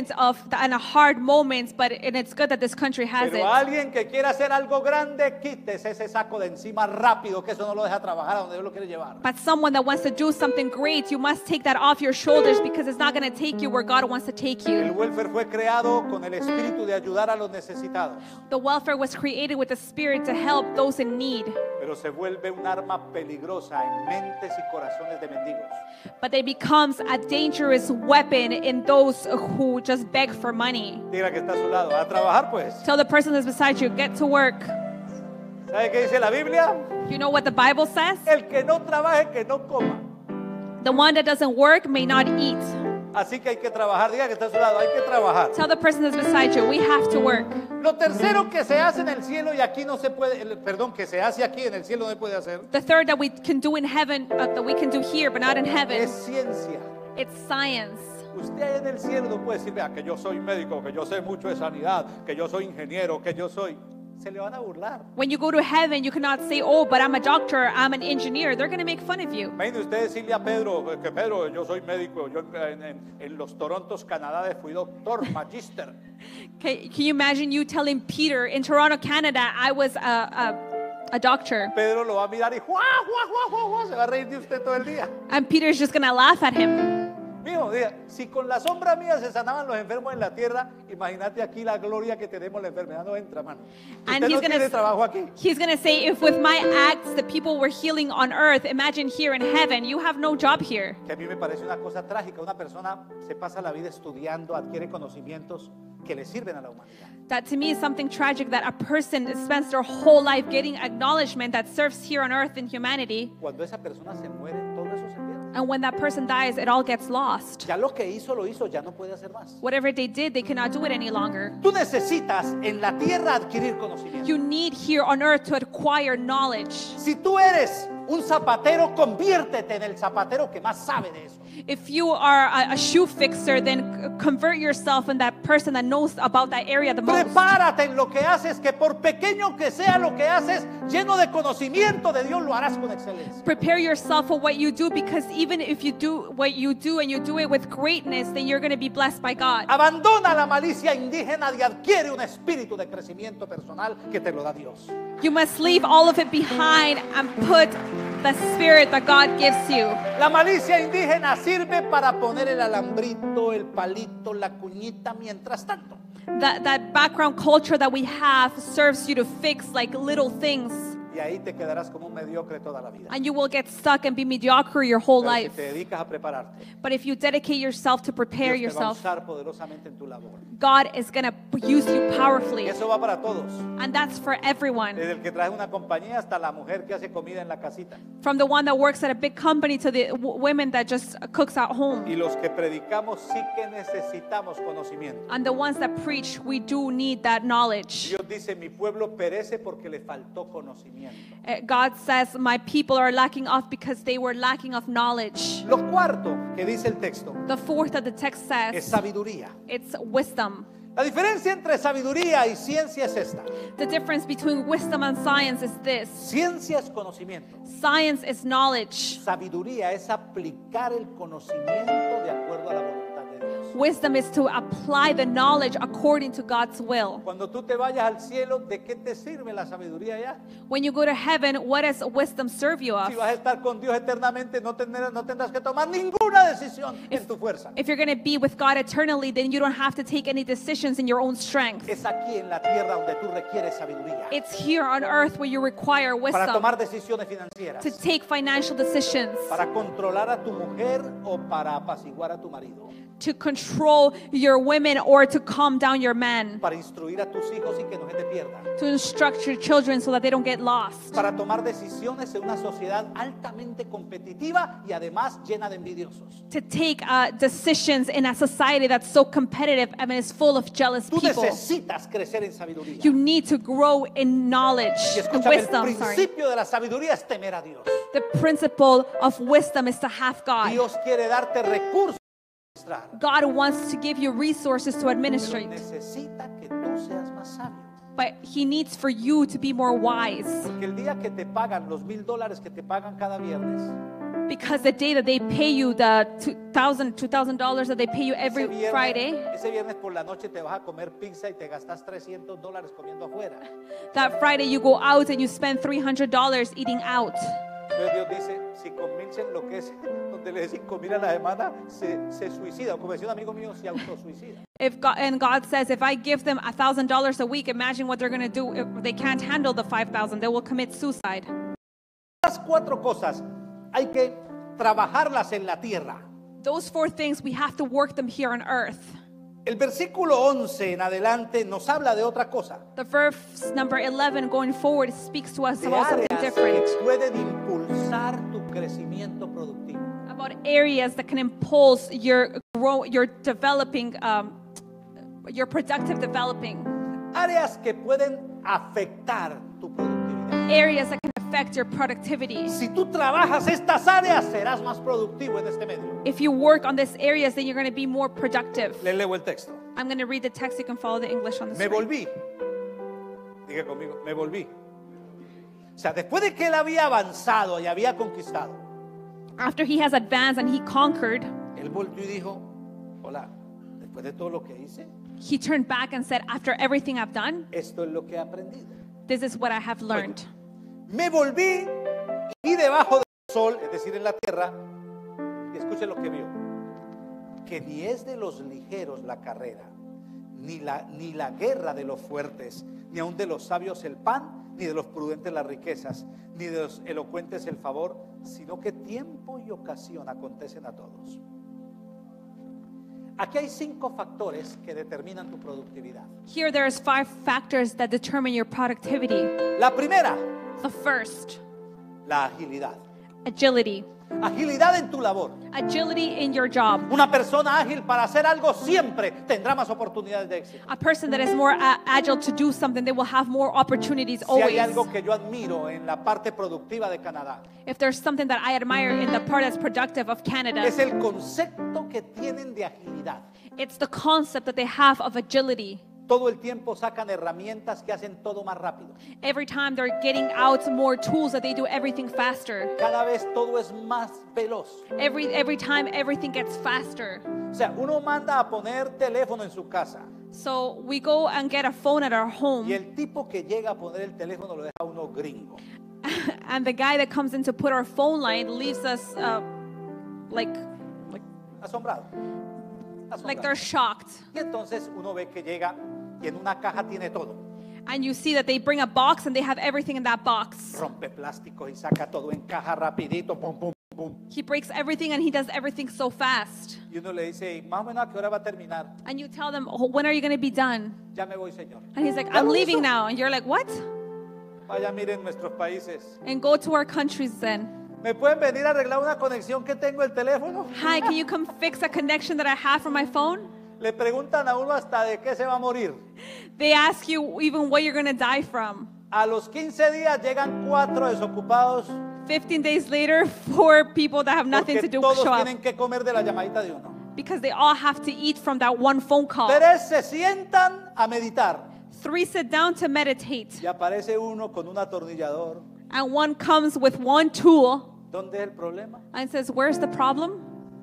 a hard moment, and it's good that this country has Pero it. alguien que quiera hacer algo grande, quítese ese saco de encima rápido, que eso no lo deja trabajar a donde Dios lo quiere llevar. But someone that wants to do something great, you must take that off your shoulders because it's not going to take you where God wants to take El you. welfare fue creado con el espíritu de ayudar a los necesitados, The welfare was created with the spirit to help those in need, pero se vuelve un arma peligrosa en mentes y corazones de mendigos. but it becomes a dangerous weapon in those who just beg for money. Diga que está a su lado. A trabajar pues. Tell the person that's beside you, get to work. ¿Sabe qué dice la Biblia? You know what the Bible says? El que no trabaje, que no coma. The one that doesn't work may not eat. Así que hay que trabajar. Diga que está a su lado, hay que trabajar. Tell the person that's beside you, we have to work. Lo tercero que se hace en el cielo y aquí no se puede, perdón, que se hace aquí en el cielo no se puede hacer, The third that we can do in heaven, that we can do here, but not in heaven, es ciencia. it's science. Usted ahí en el cielo no puede decir, vea, que yo soy médico, que yo sé mucho de sanidad, que yo soy ingeniero, que yo soy... Se le van a burlar. When you go to heaven, you cannot say, oh, but I'm a doctor, I'm an engineer. They're going to make fun of you. Imagine usted decirle a Pedro, que Pedro, yo soy médico, yo en los Torontos, Canadá, fui doctor, magister. Can you imagine you telling Peter in Toronto, Canada, I was a doctor? Pedro lo va a mirar y se va a reír de usted todo el día. And Peter's just going to laugh at him. Mijo, diga, si con la sombra mía se sanaban los enfermos en la tierra, imagínate aquí la gloria que tenemos, la enfermedad no entra, mano. And Usted he's no tiene trabajo aquí. He's going to say, if with my acts the people were healing on earth, imagine here in heaven, you have no job here. Que a mí me parece una cosa trágica. Una persona se pasa la vida estudiando, adquiere conocimientos que le sirven a la humanidad. That to me is something tragic, that a person spends their whole life getting acknowledgement that serves here on earth in humanity. Cuando esa persona se muere, todo eso se pierde. And when that person dies, it all gets lost. Ya lo que hizo, lo hizo, ya no puede hacer más. Whatever they did, they cannot do it any longer. Tú necesitas en la tierra adquirir conocimiento. You need here on earth to acquire knowledge. Si tú eres un zapatero, conviértete en el zapatero que más sabe de eso. If you are a shoe fixer, then convert yourself in that person that knows about that area the most. Prepárate en lo que haces, que por pequeño que sea lo que haces, lleno de conocimiento de Dios, lo harás con excelencia. Prepare yourself for what you do, because even if you do what you do and you do it with greatness, then you're going to be blessed by God. Abandona la malicia indígena y adquiere un espíritu de crecimiento personal que te lo da Dios. You must leave all of it behind and put the spirit that God gives you. La malicia indígena sirve para poner el alambrito, el palito, la cuñita mientras tanto. That background culture that we have serves you to fix like little things. Y ahí te quedarás como un mediocre toda la vida. And you will get stuck and be mediocre your whole Pero si life. te dedicas a prepararte, But if you dedicate yourself to prepare Dios te va a yourself, usar poderosamente en tu labor. God is going to use you Y powerfully. eso va para todos. And that's for everyone. Desde el que trae una compañía hasta la mujer que hace comida en la casita. From the one that works at a big company to the women that just cooks at home. Y los que predicamos sí que necesitamos conocimiento. And the ones that preach, we do need that knowledge. Dios dice, mi pueblo perece porque le faltó conocimiento. God says, my people are lacking of because they were lacking of knowledge. Lo cuarto que dice el texto The fourth that the text es says, sabiduría. it's wisdom. La diferencia entre sabiduría y ciencia es esta. The difference between wisdom and science is this. Ciencia es conocimiento. Science is knowledge. Sabiduría es aplicar el conocimiento de acuerdo a la voluntad de Dios. Wisdom is to apply the knowledge according to God's will. Cuando tú te vayas al cielo, ¿de qué te sirve la sabiduría ya? When you go to heaven, what does wisdom serve you Si of? vas a estar con Dios eternamente, no tendrás que tomar ninguna decisión en tu fuerza. If you're going to be with God eternally, then you don't have to take any decisions in your own strength. Es aquí en la tierra donde tú requieres sabiduría It's here on earth where you require para wisdom tomar decisiones financieras, to take financial decisions, para controlar a tu mujer o para apaciguar a tu marido, to control your women or to calm down your men, para instruir a tus hijos y que no se te pierdan, to instruct your children so that they don't get lost, para tomar decisiones en una sociedad altamente competitiva y además llena de envidiosos. to take decisions in a society that's so competitive and is full of jealous Tú people. necesitas crecer en sabiduría. You need to grow in knowledge, Y in escúchame, el wisdom, sorry. principio de la sabiduría es temer a Dios. The principle of wisdom is to have God. Dios quiere darte recursos para administrar, God wants to give you resources to pero administrate, necesita que tú seas más sabio. but He needs for you to be more wise. Porque el día que te pagan los $1,000 que te pagan cada viernes, Because the day that they pay you the $2,000 that they pay you every Friday, ese viernes por la noche te vas a comer pizza y te gastas $300 comiendo afuera. that Friday you go out and you spend $300 eating out. Entonces Dios dice, si con Milchen lo que es, donde le decís comida a la semana, se suicida. Como decía un amigo mío, se autosuicida. And God says, if I give them $1,000 a week, imagine what they're going to do if they can't handle the $5,000. They will commit suicide. Las cuatro cosas hay que trabajarlas en la tierra. Those four things, we have to work them here on earth. El versículo 11 en adelante nos habla de otra cosa. The verse number 11 going forward speaks to us De about something áreas different, que pueden impulsar tu crecimiento productivo. about areas that can impulse your developing, your productive developing. Áreas que pueden afectar tu productividad. Areas that can affect your productivity. Si tú trabajas estas áreas, serás más productivo en este medio. If you work on these areas, then you're going to be more productive. Le leo el texto. I'm going to read the text. You can follow the English on the Me screen. volví. Diga conmigo, me volví. O sea, después de que él había avanzado y había conquistado, After he has advanced and he conquered, él volvió y dijo, hola, después de todo lo que hice, he turned back and said, after everything I've done, esto es lo que he aprendido. this is what I have learned. Me volví y vi debajo del sol, es decir, en la tierra, y escuche lo que vio, que ni es de los ligeros la carrera, ni la guerra de los fuertes, ni aun de los sabios el pan, ni de los prudentes las riquezas, ni de los elocuentes el favor, sino que tiempo y ocasión acontecen a todos. Aquí hay 5 factores que determinan tu productividad. Here there's 5 factors that determine your productivity. La primera, The first, la agilidad. agility. Agilidad en tu labor. Agility in your job. Una persona ágil para hacer algo siempre tendrá más oportunidades de éxito. A person that is more agile to do something, they will have more opportunities Si hay always. algo que yo admiro en la parte productiva de Canadá, If there's something that I admire in the part that's productive of Canada, es el concepto que tienen de agilidad. it's the concept that they have of agility. Todo el tiempo sacan herramientas que hacen todo más rápido. Every time they're getting out more tools that they do everything faster. Cada vez todo es más veloz. Every time everything gets faster. O sea, uno manda a poner teléfono en su casa So we go and get a phone at our y home, el tipo que llega a poner el teléfono lo deja uno gringo. and the guy that comes in to put our phone line leaves us like Asombrado. they're shocked. Y entonces uno ve que llega y en una caja tiene todo. And you see that they bring a box and they have everything in that box. Rompe plásticos y saca todo en caja rapidito, pum, pum, pum. He breaks everything and he does everything so fast. Y uno le dice, más o menos a qué hora va a terminar. And you tell them, oh, when are you going to be done? Ya me voy, señor. And he's like, ¿Ya I'm lo leaving hizo? now. And you're like, what? Vaya, miren nuestros países. And go to our countries then. ¿Me pueden venir a arreglar una conexión que tengo el teléfono? Hi, can you come fix a connection that I have from my phone? Le preguntan a uno hasta de qué se va a morir. They ask you even what you're going to die from. A los 15 días llegan 4 desocupados 15 days later, 4 people that have nothing to porque do todos show up tienen que comer de la llamadita de uno. because they all have to eat from that one phone call. 3 se sientan a meditar 3 sit down to meditate, y aparece uno con un atornillador. and one comes with one tool ¿Dónde es el problema? and says, where's the problem?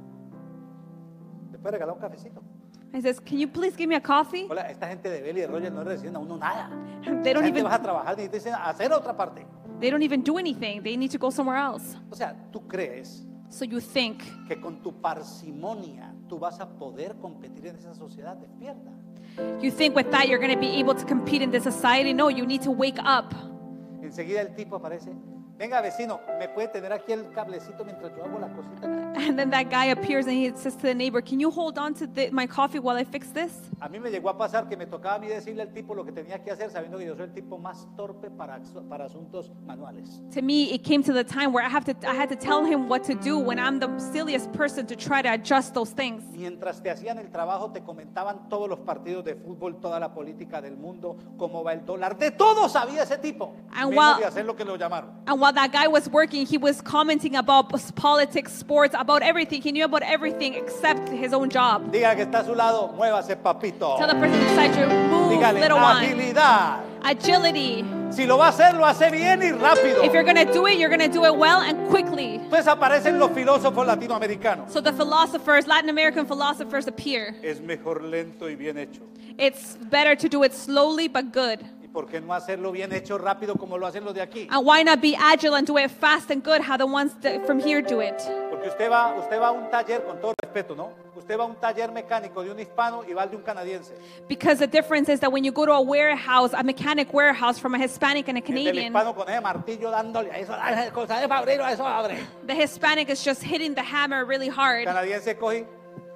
¿Le puede regalar un cafecito? And says, can you please give me a coffee? Hola, esta gente de Belly y de Roger no le reciben a uno nada. They don't Esa gente even vas a trabajar y te dicen hacer otra parte. they don't even do anything. They need to go somewhere else. O sea, tú crees So you think que con tu parsimonia tú vas a poder competir en esa sociedad despierta. with that you're going to be able to compete in this society. No, you need to wake up. Enseguida el tipo aparece. Venga, vecino, ¿me puede tener aquí el cablecito mientras yo hago la cosita? And then that guy appears and he says to the neighbor, can you hold on to my coffee while I fix this? A mí me llegó a pasar que me tocaba a mí decirle al tipo lo que tenía que hacer, sabiendo que yo soy el tipo más torpe para asuntos manuales. To me, it came to the time where I had to tell him what to do when I'm the silliest person to try to adjust those things. Mientras te hacían el trabajo, te comentaban todos los partidos de fútbol, toda la política del mundo, cómo va el dólar. De todo sabía ese tipo. And Menos de hacer lo que lo llamaron. And while that guy was working, he was commenting about politics, sports, about everything. He knew about everything except his own job. Diga que está a su lado, muévase, papito. Tell the person beside you, move, Dígale, little one. agilidad. Agility. Si lo va a hacer, lo hace bien y rápido. If you're going to do it, you're going to do it well and quickly. Entonces aparecen los filósofos latinoamericanos. So the philosophers, Latin American philosophers appear. Es mejor lento y bien hecho. It's better to do it slowly but good. ¿Y por qué no hacerlo bien hecho rápido como lo hacen los de aquí? And why not be agile and do it fast and good how the ones from here do it? Porque usted va a un taller, con todo respeto, ¿no? Usted va a un taller mecánico de un hispano y va al de un canadiense. Because the difference is that when you go to a warehouse, a mechanic warehouse from a Hispanic and a El del Canadian, hispano con ese martillo dándole a eso, a esa cosa, eso abre. the Hispanic is just hitting the hammer really El hard. canadiense coge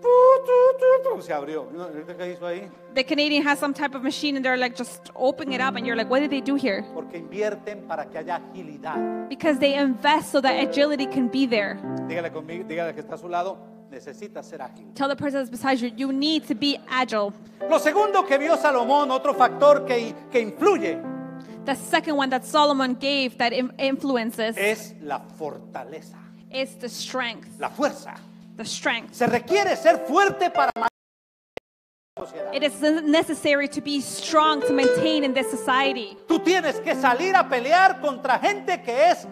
Se abrió. ¿Qué hizo ahí? The Canadian has some type of machine and they're like just opening it up and you're like, what did they do here? Porque invierten para que haya agilidad. Because they invest so that agility can be there. Dígale conmigo, dígale que está a su lado, necesita ser ágil. Tell the person that's beside you, you need to be agile. Lo segundo que vio Salomón, otro factor que influye, The second one that Solomon gave that influences es la fortaleza, is the strength. la fuerza. The strength. Se requiere ser fuerte para mantener la sociedad. It is necessary to be strong to maintain in this society. Tú tienes que salir a pelear contra gente que es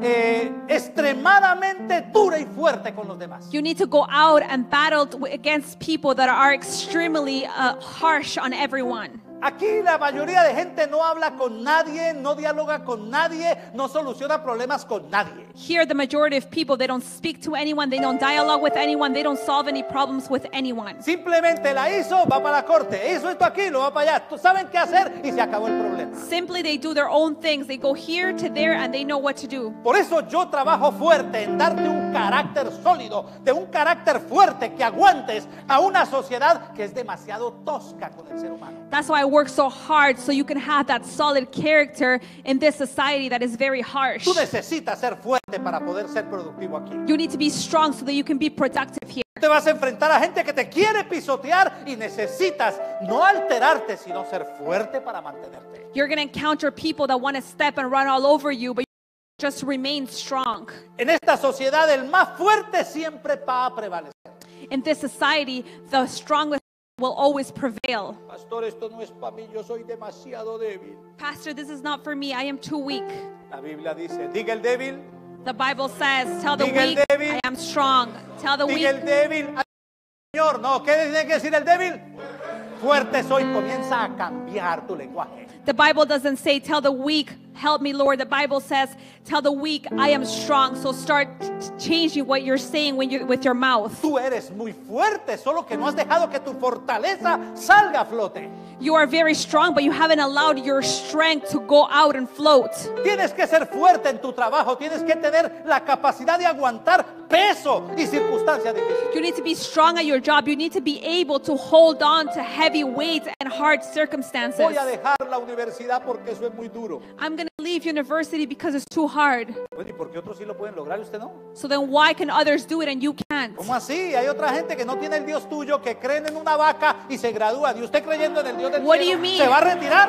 extremadamente dura y fuerte con los demás. You need to go out and battle against people that are extremely harsh on everyone. Aquí la mayoría de gente no habla con nadie, no dialoga con nadie, no soluciona problemas con nadie. Here, the majority of people, they don't speak to anyone, they don't dialogue with anyone, they don't solve any problems with anyone. Simplemente la hizo, va para la corte. Hizo esto aquí, lo va para allá. Tú saben qué hacer y se acabó el problema. Simply, they do their own things. They go here to there and they know what to do. Por eso yo trabajo fuerte en darte un carácter sólido, de un carácter fuerte que aguantes a una sociedad que es demasiado tosca con el ser humano. That's why I work so hard so you can have that solid character in this society that is very harsh. Tú necesitas ser fuerte para poder ser productivo aquí. You need to be strong so that you can be productive here. Te vas a enfrentar a gente que te quiere pisotear y necesitas no alterarte, sino ser fuerte para mantenerte. You're going to encounter people that want to step and run all over you, but just remain strong. En esta sociedad el más fuerte siempre va a prevalecer. In this society, the strongest will always prevail. Pastor, esto no es para mí, yo soy demasiado débil. Pastor, this is not for me. I am too weak. La Biblia dice, diga el débil, The Bible says, tell the Diga el weak, débil. I am strong. Tell the diga weak, el débil, "Ay, Señor, no, ¿qué tiene que decir el débil? Fuerte soy, comienza a cambiar tu lenguaje. the Bible doesn't say, tell the weak, help me, Lord. The Bible says, tell the weak, I am strong. So start changing what you're saying when you with your mouth. Tú eres muy fuerte, solo que no has dejado que tu fortaleza salga a flote. You are very strong, but you haven't allowed your strength to go out and float. Tienes que ser fuerte en tu trabajo, tienes que tener la capacidad de aguantar peso y circunstancias difíciles. You need to be strong at your job. You need to be able to hold on to heavy weights and hard circumstances. Voy a dejar la universidad porque eso es muy duro. I'm going to leave university because it's too hard. Bueno, ¿y por qué otros sí lo pueden lograr y usted no? So then why can others do it and you can't? ¿Cómo así? Hay otra gente que no tiene el Dios tuyo, que creen en una vaca y se gradúan. Y usted creyendo en el Dios del What do cielo, you mean? ¿se va a retirar?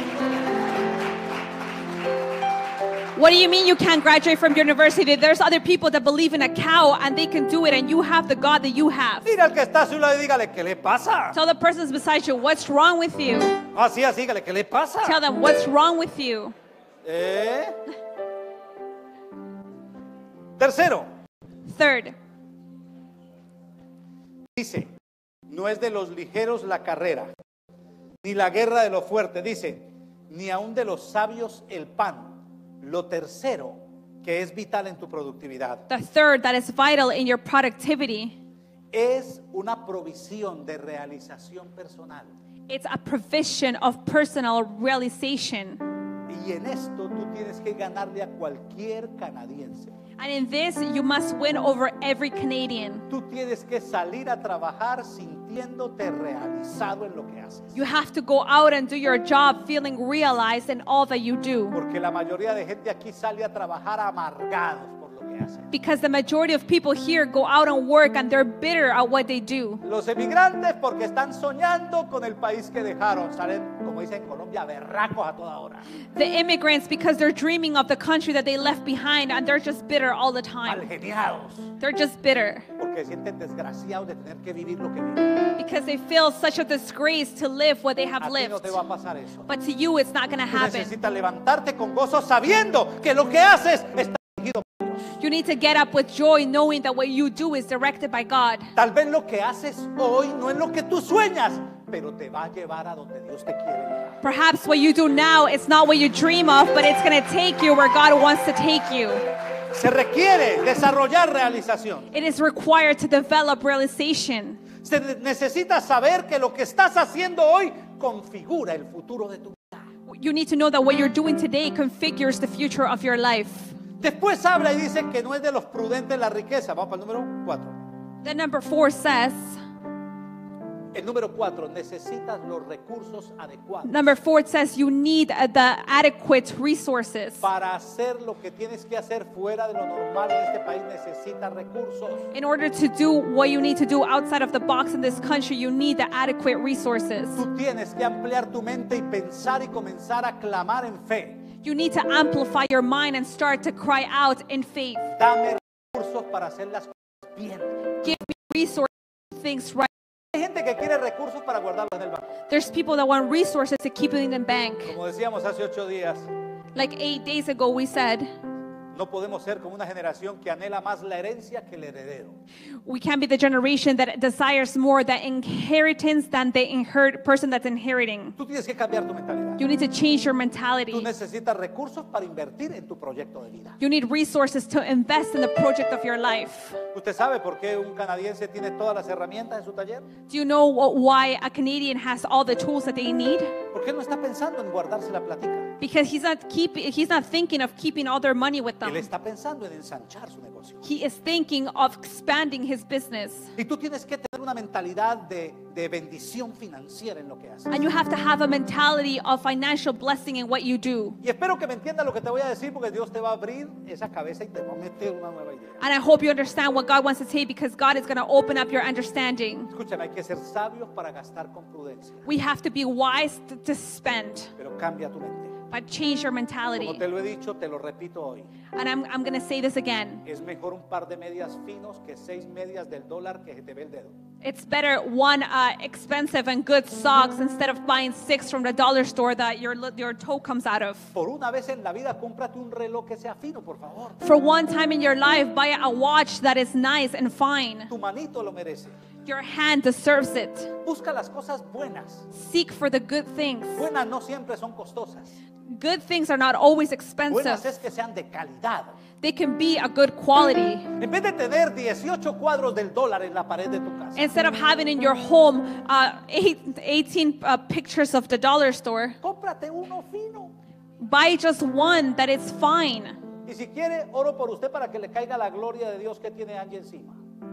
What do you mean you can't graduate from university? There's other people that believe in a cow and they can do it and you have the God that you have. Mira al que está a su lado y dígale, ¿qué le pasa? Tell the persons beside you, what's wrong with you? Así, dígale, ¿qué le pasa? Tell them, what's wrong with you? Tercero, Third, dice, no es de los ligeros la carrera, ni la guerra de los fuertes, dice, ni aun de los sabios el pan. Lo tercero, que es vital en tu productividad, the third that is vital in your productivity, es una provisión de realización personal. it's a provision of personal realization. Y en esto tú tienes que ganarle a cualquier canadiense. And in this, you must win over every Canadian. Tú tienes que salir a trabajar sintiéndote realizado en lo que haces. You have to go out and do your job feeling realized in all that you do. Porque la mayoría de gente aquí sale a trabajar amargados por lo que hacen. Because the majority of people here go out and work and they're bitter at what they do. Los emigrantes porque están soñando con el país que dejaron. Salen, como dicen en Colombia, berracos a toda hora. The immigrants, because they're dreaming of the country that they left behind and they're just bitter all the time. Malgeniados. They're just bitter Porque se sienten desgraciados de tener que vivir lo que viven. because they feel such a disgrace to live what they A have ti no lived. te va a pasar eso. But to you, it's not going to Tú happen. necesitas levantarte con gozo sabiendo que lo que haces está dirigido por Dios. You need to get up with joy knowing that what you do is directed by God. Tal vez lo que haces hoy no es lo que tú sueñas, pero te va a llevar a donde Dios te quiere llevar. Perhaps what you do now is not what you dream of, but it's going to take you where God wants to take you. Se requiere desarrollar realización. It is required to develop realization. Se necesita saber que lo que estás haciendo hoy configura el futuro de tu vida. You need to know that what you're doing today configures the future of your life. Después habla y dice que no es de los prudentes la riqueza. Vamos para el número 4. Then number 4 says, El número 4, necesitas los recursos adecuados. Number 4, it says you need the adequate resources. Para hacer lo que tienes que hacer fuera de lo normal en este país necesitas recursos. In order to do what you need to do outside of the box in this country, you need the adequate resources. Tú tienes que ampliar tu mente y pensar y comenzar a clamar en fe. You need to amplify your mind and start to cry out in faith. Dame recursos para hacer las cosas bien. Give me resources to do things right. Hay gente que quiere recursos para guardarlos en el banco. There's people that want resources to keep it in the bank. Como decíamos hace 8 días, Like 8 days ago, we said, no podemos ser como una generación que anhela más la herencia que el heredero. we can't be the generation that desires more the inheritance than the person that's inheriting. Tú tienes que cambiar tu mentalidad. You need to change your Tú mentality. necesitas recursos para invertir en tu proyecto de vida. You need resources to invest in the project of your life. ¿Usted sabe por qué un canadiense tiene todas las herramientas en su taller? Do you know why a Canadian has all the tools that they need? ¿Por qué no está pensando en guardarse la plática? Because he's not thinking of keeping all their money with Él them. está pensando en ensanchar su negocio. He is thinking of expanding his business. Y tú tienes que tener una mentalidad de bendición financiera en lo que haces. And you have to have a mentality of financial blessing in what you do. Y espero que me entiendas lo que te voy a decir porque Dios te va a abrir esa cabeza y te va a meter una nueva idea. And I hope you understand what God wants to say, because God is going to open up your understanding. Escúchame, hay que ser sabios para gastar con prudencia, We have to be wise to spend, pero cambia tu mente. but change your Como mentality. te lo he dicho, te lo repito hoy. And I'm going to say this again. Es mejor un par de medias finos que 6 medias del dólar que se te ve el dedo. It's better one expensive and good socks instead of buying 6 from the dollar store that your toe comes out of. Por una vez en la vida, cómprate un reloj que sea fino, por favor. For one time in your life, buy a watch that is nice and fine. Tu manito lo merece. Your hand deserves it. Busca las cosas buenas. Seek for the good things. Buenas no siempre son costosas. Good things are not always Buenas expensive. es que sean de calidad. They can be a good quality. En vez de tener 18 cuadros del dólar en la pared de tu casa, Instead of having in your home 18 pictures of the dollar store, cómprate uno fino. buy just one that is fine. Y si quiere, oro por usted para que le caiga la gloria de Dios que tiene Angie encima.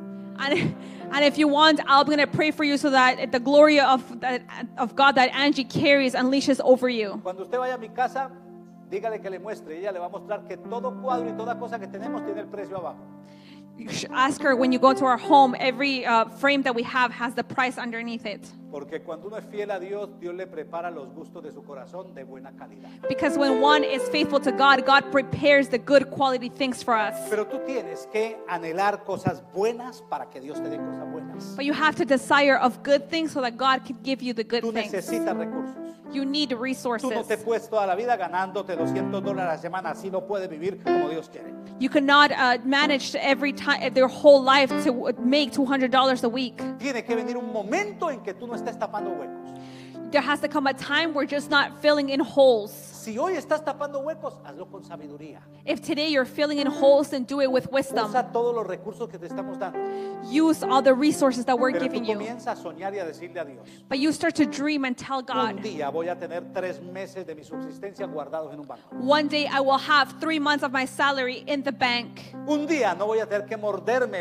And if you want, I'm going to pray for you so that the glory of God that Angie carries unleashes over you. Cuando usted vaya a mi casa, dígale que le muestre. Ella le va a mostrar que todo cuadro y toda cosa que tenemos tiene el precio abajo. You should ask her when you go to our home, every frame that we have has the price underneath it. Porque cuando uno es fiel a Dios, Dios le prepara los gustos de su corazón de buena calidad. Because when one is faithful to God, God prepares the good quality things for us. Pero tú tienes que anhelar cosas buenas para que Dios te dé cosas buenas. But you have to desire of good things so that God can give you the good Tú things. necesitas recursos. You need Tú no resources. te puedes toda la vida ganándote $200 a la semana. Así no puedes vivir como Dios quiere. You cannot manage every time their whole life to make $200 a week. Tiene que venir un momento en que tú no estés tapando huecos. There has to come a time where just not filling in holes. Si hoy estás tapando huecos, hazlo con sabiduría. If today you're filling in holes, then do it with wisdom. Usa todos los recursos que te estamos dando. Use all the resources that we're Pero tú giving you. comienza a soñar y a decirle a Dios: But you start to dream and tell un God, día voy a tener 3 meses de mi subsistencia guardados en un banco. one day I will have 3 months of my salary in the bank. Un día no voy a tener que morderme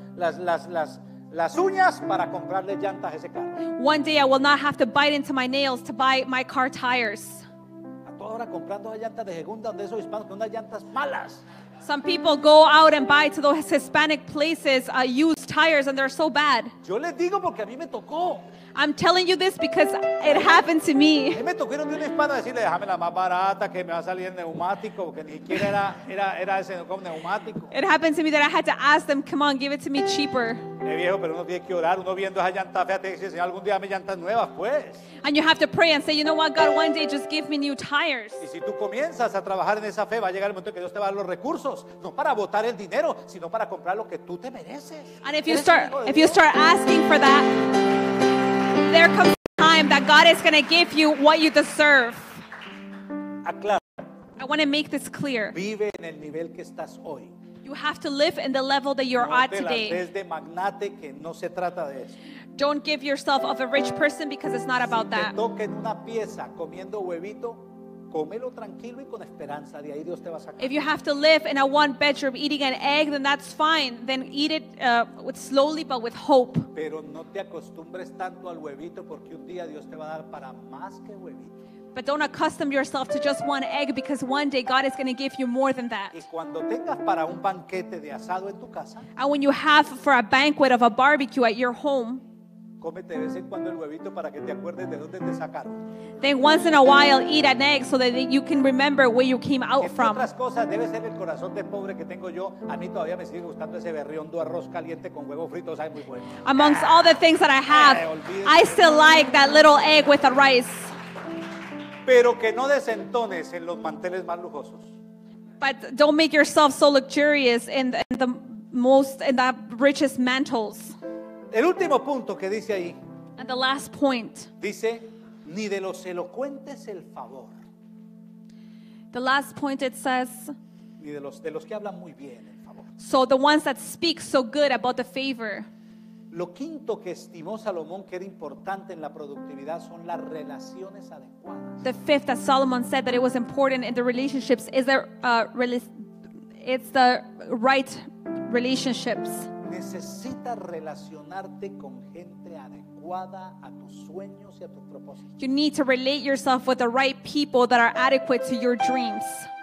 las uñas para comprarle llantas a ese carro. One day I will not have to bite into my nails to buy my car tires. A toda hora comprando esas llantas de segunda donde esos hispanos con unas llantas malas. Some people go out and buy to those Hispanic places used tires, and they're so bad. Yo les digo porque a mí me tocó. I'm telling you this because it happened to A me. mí me tocó ir a un hispano a decirle: déjame la más barata que me va a salir el neumático, que ni siquiera era ese como neumático. It happened to me that I had to ask them, come on, give it to me cheaper. Viejo, pero uno tiene que orar, uno viendo esas llantas feas, te dice: Señor, algún día dame llantas nuevas, pues. And you have to pray and say, you know what, God, one day just give me new tires. Y si tú comienzas a trabajar en esa fe, va a llegar el momento en que Dios te va a dar los recursos, no para botar el dinero, sino para comprar lo que tú te mereces. And if you Eres start hijo de if you Dios. start asking for that, there comes a time that God is going to give you what you deserve. Aclara, I want to make this clear. vive en el nivel que estás hoy. You have to live in the level that you're No at te las today. des de magnate, que no se trata de eso. Don't give yourself of a rich person, because it's not about Si te that. toca en una pieza comiendo huevito, cómelo tranquilo y con esperanza. De ahí Dios te va a sacar. If you have to live in a one bedroom eating an egg, then that's fine. Then eat it with slowly but with hope. Pero no te acostumbres tanto al huevito porque un día Dios te va a dar para más que huevito. But don't accustom yourself to just one egg, because one day God is going to give you more than that. Y cuando tengas para un banquete de asado en tu casa, And when you have for a banquet of a barbecue at your home, cómete de vez en cuando el huevito para que te acuerdes de dónde te sacaron. then once in a while eat an egg so that you can remember where you came out Entre from. otras cosas, debe ser el corazón de pobre que tengo yo. A mí todavía me sigue gustando ese berriondo arroz caliente con huevo frito, sabe muy bueno. Amongst all the things that I have, I still like that little egg with the rice. Pero que no desentones en los manteles más lujosos. But don't make yourself so luxurious in the richest mantles. El último punto que dice ahí, And the last point, dice, ni de los elocuentes el favor, the last point it says, ni de los que hablan muy bien el favor. so the ones that speak so good about the favor. Lo quinto que estimó Salomón que era importante en la productividad son las relaciones adecuadas. The fifth that Solomon said that it was important in the relationships is it's the right relationships. Necesitas relacionarte con gente adecuada a tus sueños y a tus propósitos. You need to relate yourself with the right people that are adequate to your dreams.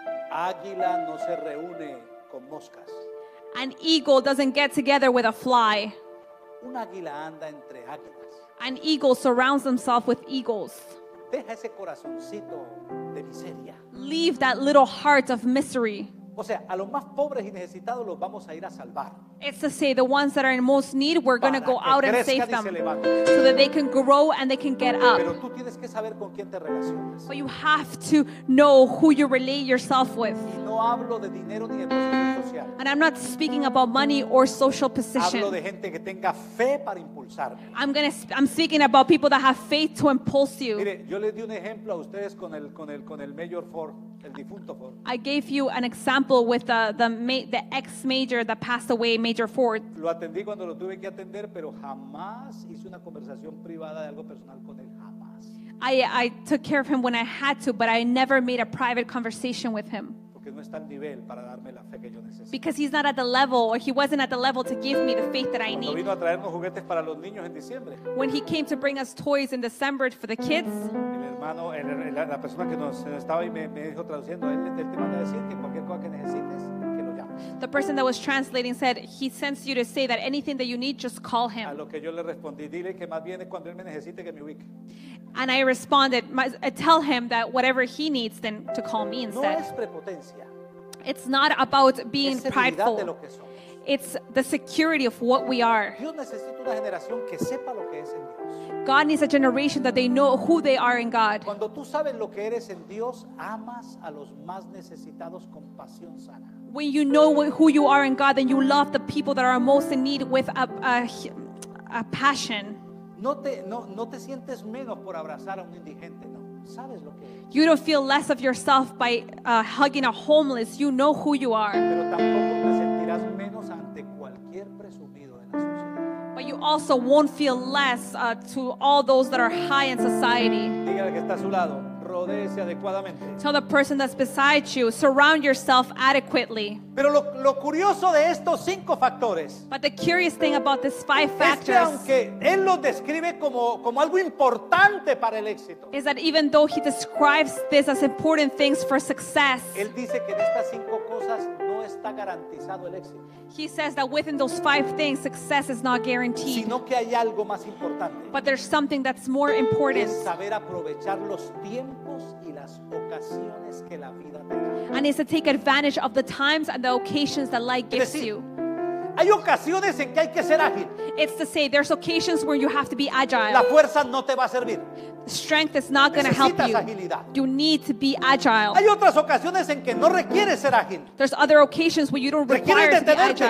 Águila no se reúne con moscas. An eagle doesn't get together with a fly. Un águila anda entre águilas. An eagle surrounds himself with eagles. Deja ese corazoncito de miseria. Leave that little heart of misery. O sea, a los más pobres y necesitados los vamos a ir a salvar. It's to say the ones that are in most need, we're going to Para go que out and crezcan save y them se levanten. so that they can grow and they can get up. Pero tú tienes que saber con quién te relacionas. But you have to know who you relate yourself with. Y no hablo de dinero ni de posición social. And I'm not speaking about money or social Hablo position. de gente que tenga fe para impulsarme. I'm speaking about people that have faith to impulse you. Mire, yo les di un ejemplo a ustedes con el Mayor Ford, el difunto Ford. I gave you an example with the ex-major that passed away, Major Ford. Lo atendí cuando lo tuve que atender, pero jamás hice una conversación privada de algo personal con él, jamás. I took care of him when I had to, but I never made a private conversation with him. Porque no está al nivel para darme la fe que yo necesito. Because he's not at the level, or he wasn't at the level to give me the faith that I Cuando need. vino a traernos juguetes para los niños en diciembre, When he came to bring us toys in December for the kids, el hermano, la persona que nos estaba ahí me dijo traduciendo, él te manda a decir que cualquier cosa que necesites, que lo llames. the person that was translating said, he sends you to say that anything that you need, just call A him. lo que yo le respondí, dile que más bien es cuando él me necesite que me ubique. And I responded, tell him that whatever he needs, then to call me No instead. es prepotencia, It's not about being es seguridad de prideful. lo que somos. It's the security of what we are. Dios necesita una generación que sepa lo que es en Dios. God needs a generation that they know who they are in God. Cuando tú sabes lo que eres en Dios, amas a los más necesitados con pasión sana. When you know who you are in God, then you love the people that are most in need with a passion. No te sientes menos por abrazar a un indigente, no. Sabes lo que eres. You don't feel less of yourself by hugging a homeless. You know who you are. Pero tampoco te sentirás menos ante cualquier presumido de la sociedad. But you also won't feel less to all those that are high in society. Dígale que está a su lado, rodéese adecuadamente. Tell the person that's beside you, surround yourself adequately. Pero lo curioso de estos 5 factores But the curious thing about these 5 es que factors aunque él los describe como algo importante para el éxito, is that even though he describes this as important things for success, él dice que en estas 5 cosas no está garantizado el éxito, he says that within those 5 things, success is not guaranteed. sino que hay algo más importante. But there's something that's more important, Es saber aprovechar los tiempos y las ocasiones que la vida te da. and it's to take advantage of the times and the occasions that life Es gives decir, you. hay ocasiones en que hay que ser ágil. It's to say there's occasions where you have to be La agile. fuerza no te va a servir. Strength is not going to help Necesitas you. agilidad. You need to be agile. Hay otras ocasiones en que no requieres ser ágil. There's other occasions where you don't Requieres require to be detenerte. agile.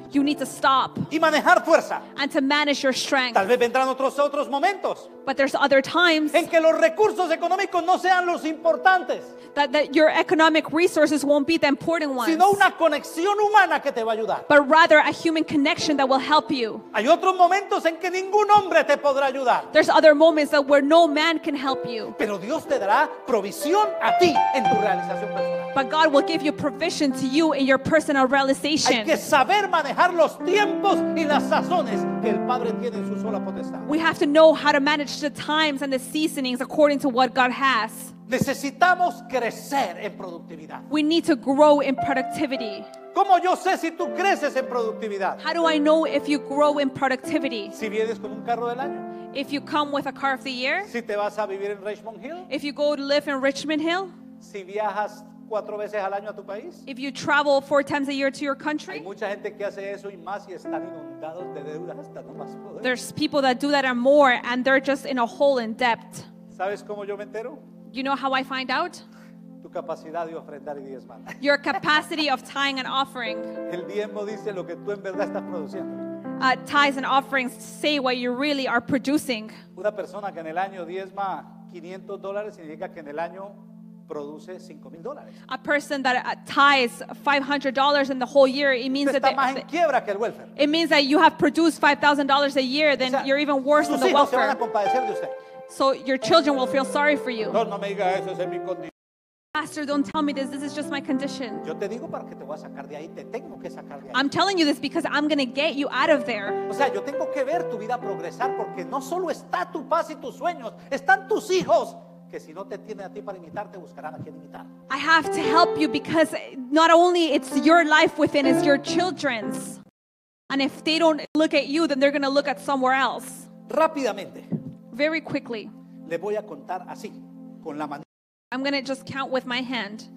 You need to stop y manejar fuerza. and to manage your strength. Tal vez vendrán otros momentos But there's other times en que los recursos económicos no sean los importantes, that your economic resources won't be the important ones, sino una conexión humana que te va a ayudar. but rather a human connection that will help you. Hay otros momentos en que ningún hombre te podrá ayudar, There's other moments that where no man can help you, pero Dios te dará provisión a ti en tu realización personal. but God will give you provision to you in your personal Hay realization. que saber manejar los tiempos y las sazones que el Padre tiene en su sola potestad. We have to know how to manage the times and the seasonings according to what God has. Necesitamos crecer en productividad. We need to grow in productivity. ¿Cómo yo sé si tú creces en productividad? How do I know if you grow in productivity? Si vienes con un carro del año, If you come with a car of the year, si te vas a vivir en Richmond Hill, if you go to live in Richmond Hill, si viajas 4 veces al año a tu país. if you travel 4 times a year to your Hay country. mucha gente que hace eso y más y están inundados de deudas hasta no más poder. There's people that do that and more, and they're just in a hole in debt. ¿Sabes cómo yo me entero? You know how I find out? Tu capacidad de ofrendar y diezmar. Your capacity of tithing and offering. El diezmo dice lo que tú en verdad estás produciendo. Tithes and offerings say what you really are producing. Una persona que en el año diezma $500 significa que en el año produce $5,000. A person that tithes $500 in the whole year, it means Usted that está más en quiebra que el welfare. it means that you have produced $5,000 a year, O then sea, you're even worse than sus the hijos se van a welfare. compadecer de usted. So your children will feel sorry for you. No, no me diga eso, esa es mi condición. Pastor, don't tell me this. This is just my condition. Yo te digo para que te voy a sacar de ahí, te tengo que sacar de ahí. I'm telling you this because I'm going to get you out of there. O sea, yo tengo que ver tu vida progresar porque no solo está tu paz y tus sueños, están tus hijos que si no te tienen a ti para imitar, te buscarán a quien imitar. I have to help you because not only it's your life within, it's your children's. And if they don't look at you, then they're going to look at somewhere else. Rápidamente, Very quickly, le voy a contar así, con la manera, I'm going to just count with my hand.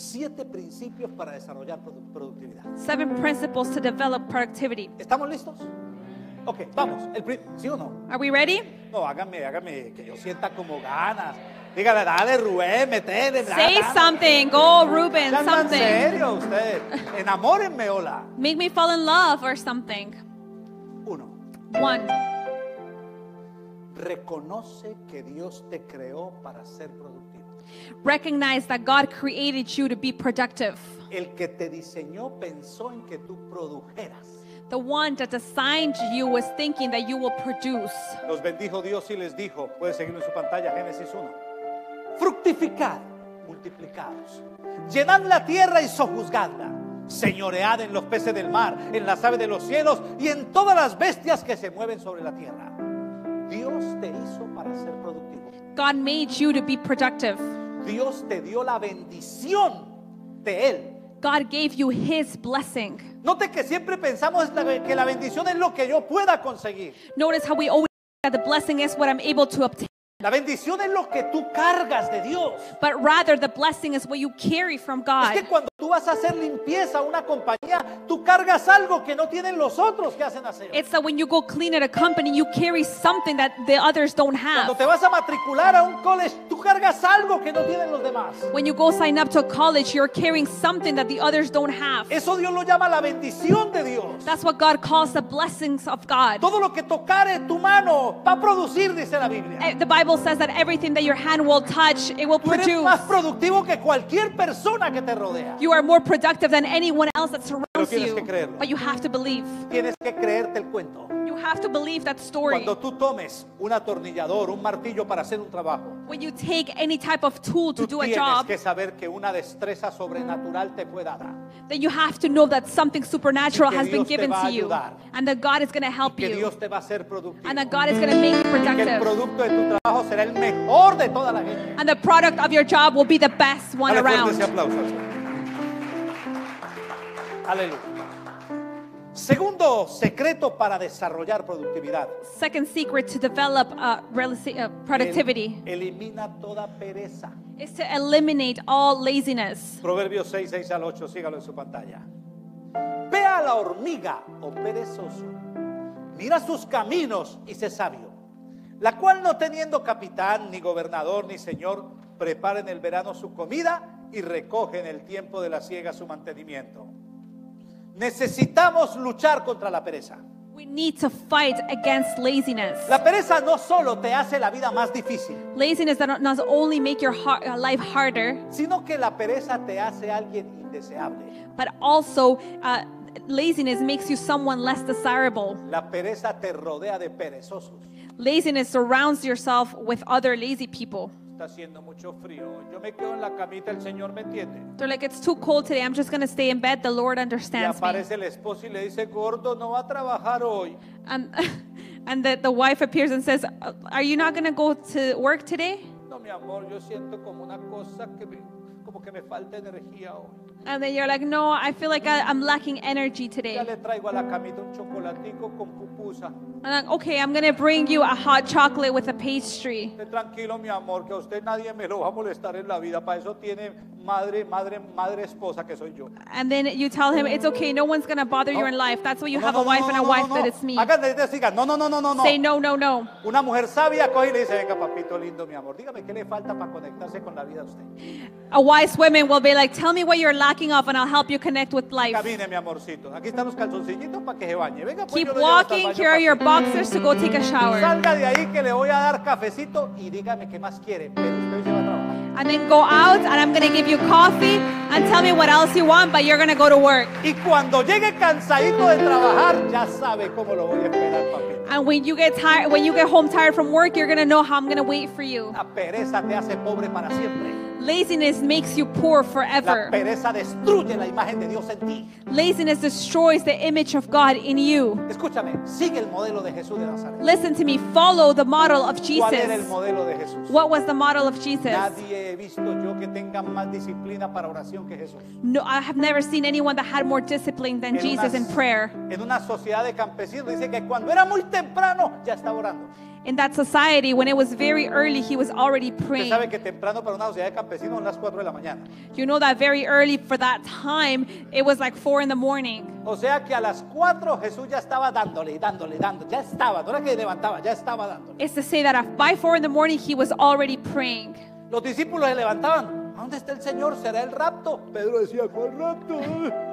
7 principios para desarrollar productividad. 7 principles to develop productivity. ¿Estamos listos? Ok, vamos. ¿Sí o no? Are we ready? No, hágame que yo sienta como ganas. Dígale, dale, Rubén, metele. Say something. Go, Ruben, En something. serio, usted. Enamórenme, hola. Make me fall in love or something. 1. 1. Reconoce que Dios te creó para ser productivo. Recognize that God created you to be productive. El que te diseñó pensó en que tú produjeras. The one that designed you was thinking that you will produce. Los bendijo Dios y les dijo, puede seguirlo en su pantalla, Génesis 1. Fructificad, multiplicados. Llenad la tierra y sojuzgadla. Señoread en los peces del mar, en las aves de los cielos y en todas las bestias que se mueven sobre la tierra. Dios te hizo para ser productivo. God made you to be productive. Dios te dio la bendición de Él. God gave you His blessing. Note que siempre pensamos que la bendición es lo que yo pueda conseguir. Notice how we always think that the blessing is what I'm able to obtain. La bendición es lo que tú cargas de Dios. But rather, the blessing is what you carry from Es God. que cuando tú vas a hacer limpieza a una compañía, tú cargas algo que no tienen los otros que hacen hacer. It's that when you go clean at a company, you carry something that the others don't Cuando have. te vas a matricular a un college, tú cargas algo que no tienen los demás. When you go sign up to a college, you're carrying something that the others don't have. Eso Dios lo llama la bendición de Dios. That's what God calls the blessings of God. Todo lo que tocare tu mano va a producir, dice la Biblia. The Bible says that everything that your hand will touch, it will Tú eres produce. más productivo que cualquier persona que te rodea. You are more productive than anyone else that Pero surrounds tienes you. que creerlo. But you have to believe. Tienes que creerte el cuento. You have to believe that story. Cuando tú tomes un atornillador, un martillo para hacer un trabajo, When you take any type of tool to tú do a tienes job, que saber que una destreza sobrenatural te fue dada. then you have to know that something supernatural Y que has been Dios te given va a to you. ayudar. And that God is going to help Que you. Dios te va a hacer productivo. And that God is going to make you Que el productive. producto de tu trabajo será el mejor de toda la gente. And the product of your job will be the best one Dale fuerte ese around. aplauso. Aleluya. Segundo secreto para desarrollar productividad. Second secret to develop productivity Elimina toda pereza. is to eliminate all laziness. Proverbios 6, 6 al 8, sígalo en su pantalla. Ve a la hormiga, oh perezoso, mira sus caminos y sé sabio, la cual no teniendo capitán, ni gobernador, ni señor, prepara en el verano su comida y recoge en el tiempo de la siega su mantenimiento. Necesitamos luchar contra la pereza. We need to fight against laziness. La pereza no solo te hace la vida más difícil, Laziness that not only make your life harder, sino que la pereza te hace alguien indeseable. but also laziness makes you someone less desirable. La pereza te rodea de perezosos. Laziness surrounds yourself with other lazy people. Está haciendo mucho frío. Yo me quedo en la camita, el Señor me entiende. They're like, it's too cold today. I'm just going to stay in bed. The Lord Y understands me. aparece el esposo y le dice, gordo, no va a trabajar hoy. And, and the wife appears and says, are you not going to go to work today? No, mi amor, yo siento como una cosa como que me falta energía hoy. And then you're like, no, I feel like I'm lacking energy Ya today. le traigo a la camita un chocolatico con pupusa. And I'm like, okay, I'm going to bring you a hot chocolate with a pastry. Esté tranquilo, mi amor, que a usted nadie me lo va a molestar en la vida. Para eso tiene madre esposa que soy yo. And then you tell him, it's okay, no one's going to bother you in life. That's why you have a wife and a wife that it's me. Hagan de sigan. No. Say no, no, no. Una mujer sabia coge y le dice, venga, papito lindo, mi amor, dígame qué le falta para conectarse con la vida a usted. A wise woman will be like, tell me what you're lacking of and I'll help you connect with life. Camine, mi amorcito. Aquí están los calzoncillitos para que se bañe. Venga, pues, Keep yo lo llevo hasta el walking, baño here are your para que- boxers to go take a shower. Salga de ahí que le voy a dar cafecito y dígame qué más quiere. Pero usted hoy se va a trabajar. And then go out and I'm going to give you coffee and tell me what else you want, but you're going to go to work. Y cuando llegue cansadito de trabajar, ya sabe cómo lo voy a esperar, papito. And when you get tired, when you get home tired from work, you're going to know how I'm going to wait for you. La pereza te hace pobre para siempre. Laziness makes you poor La forever. pereza destruye la imagen de Dios en ti. Laziness destroys the image of God in you. Escúchame, sigue el modelo de Jesús de Nazaret. Listen to me, follow the model of ¿Cuál era el Jesus. modelo de Jesús? What was the model of Jesus? Nadie he visto yo que tenga más disciplina para oración que Jesús. No, I have never seen anyone that had more discipline than Jesus in prayer. En una sociedad de campesinos dice que cuando era muy temprano ya estaba orando. In that society, when it was very early, he was already Usted praying. sabe que temprano para una sociedad de campesinos son las 4 de la mañana. You know that very early for that time, it was like 4 in the morning. O sea que a las 4 Jesús ya estaba dándole. Ya estaba, no era que levantaba, ya estaba dándole. It's to say that by 4 in the morning, he was already praying. Los discípulos se levantaban. ¿A dónde está el Señor? ¿Será el rapto? Pedro decía, ¿cuál rapto?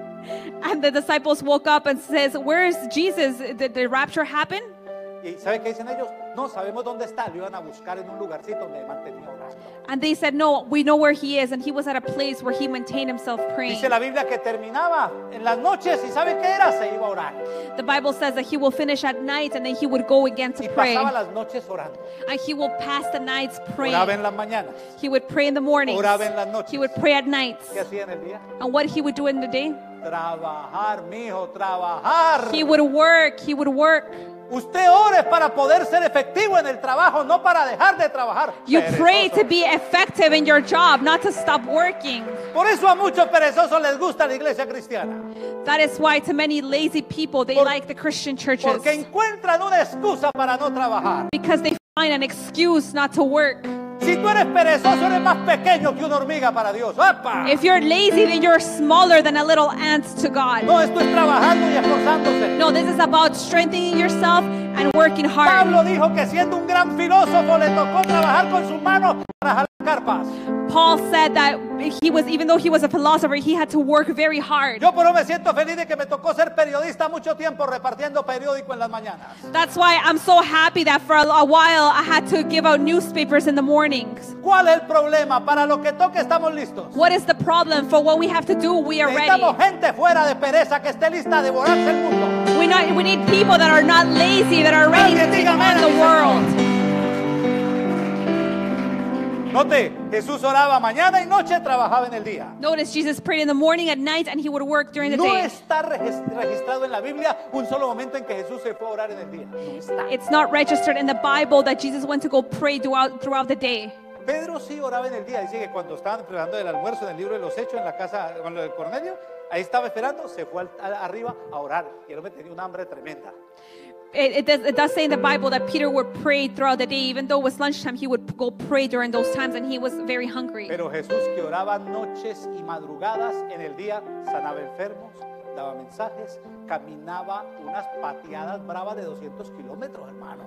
And the disciples woke up and says, where is Jesus? Did the rapture happen? ¿Y sabe qué dicen ellos? No sabemos dónde está. Lo iban a buscar en un lugarcito donde mantenía orando. And they said, no, we know where he is. And he was at a place where he maintained himself praying. Dice la Biblia que terminaba en las noches y ¿sabe qué era? Se iba a orar. The Bible says that he will finish at night and then he would go again Y to pray. pasaba las noches orando. And he will pass the nights praying. Oraba en las mañanas. He would pray in the mornings. Oraba en las noches. He would pray at nights. ¿Qué hacía en el día? And what he would do in the day? Trabajar, mijo, trabajar. He would work. He would work. Usted ore para poder ser efectivo en el trabajo, no para dejar de trabajar. You pray Perezoso. to be effective in your job, not to stop working. Por eso a muchos perezosos les gusta la iglesia cristiana. That is why to many lazy people, they like the Christian churches. Porque encuentran una excusa para no trabajar. Because they find an excuse not to work. Si tú eres perezoso, eres más pequeño que una hormiga para Dios. ¡Opa! If you're lazy, then you're smaller than a little ant to God. No, esto es trabajando y esforzándose. No, this is about strengthening yourself and working hard. Pablo dijo que siendo un gran filósofo le tocó trabajar con sus manos para jalar carpas. Paul said that even though he was a philosopher, he had to work very hard. Yo por eso me siento feliz de que me tocó ser periodista mucho tiempo repartiendo periódico en las mañanas. That's why I'm so happy that for a while I had to give out newspapers in the mornings. ¿Cuál es el problema? Para lo que toque estamos listos. What is the problem? For what we have to do, we are Necesitamos ready. gente fuera de pereza que esté lista a devorarse el mundo. We need people that are not lazy, that are ready to Alguien take diga on amén, the Señor. world. Note, Jesús oraba mañana y noche, trabajaba en el día. Notice Jesus prayed in the morning, at night, and he would work during the No day. está registrado en la Biblia un solo momento en que Jesús se fue a orar en el día. No está. It's not registered in the Bible that Jesus went to go pray throughout the day. Pedro sí oraba en el día. Dice que cuando estaban preparando el almuerzo en el libro de los Hechos en la casa con lo de Cornelio, ahí estaba esperando, se fue arriba a orar. Y el hombre tenía una hambre tremenda. It does say in the Bible that Peter would pray throughout the day. Even though it was lunchtime, he would go pray during those times, and he was very hungry. Pero Jesús, que oraba noches y madrugadas en el día, sanaba enfermos, daba mensajes, caminaba unas pateadas bravas de 200 kilómetros, hermano.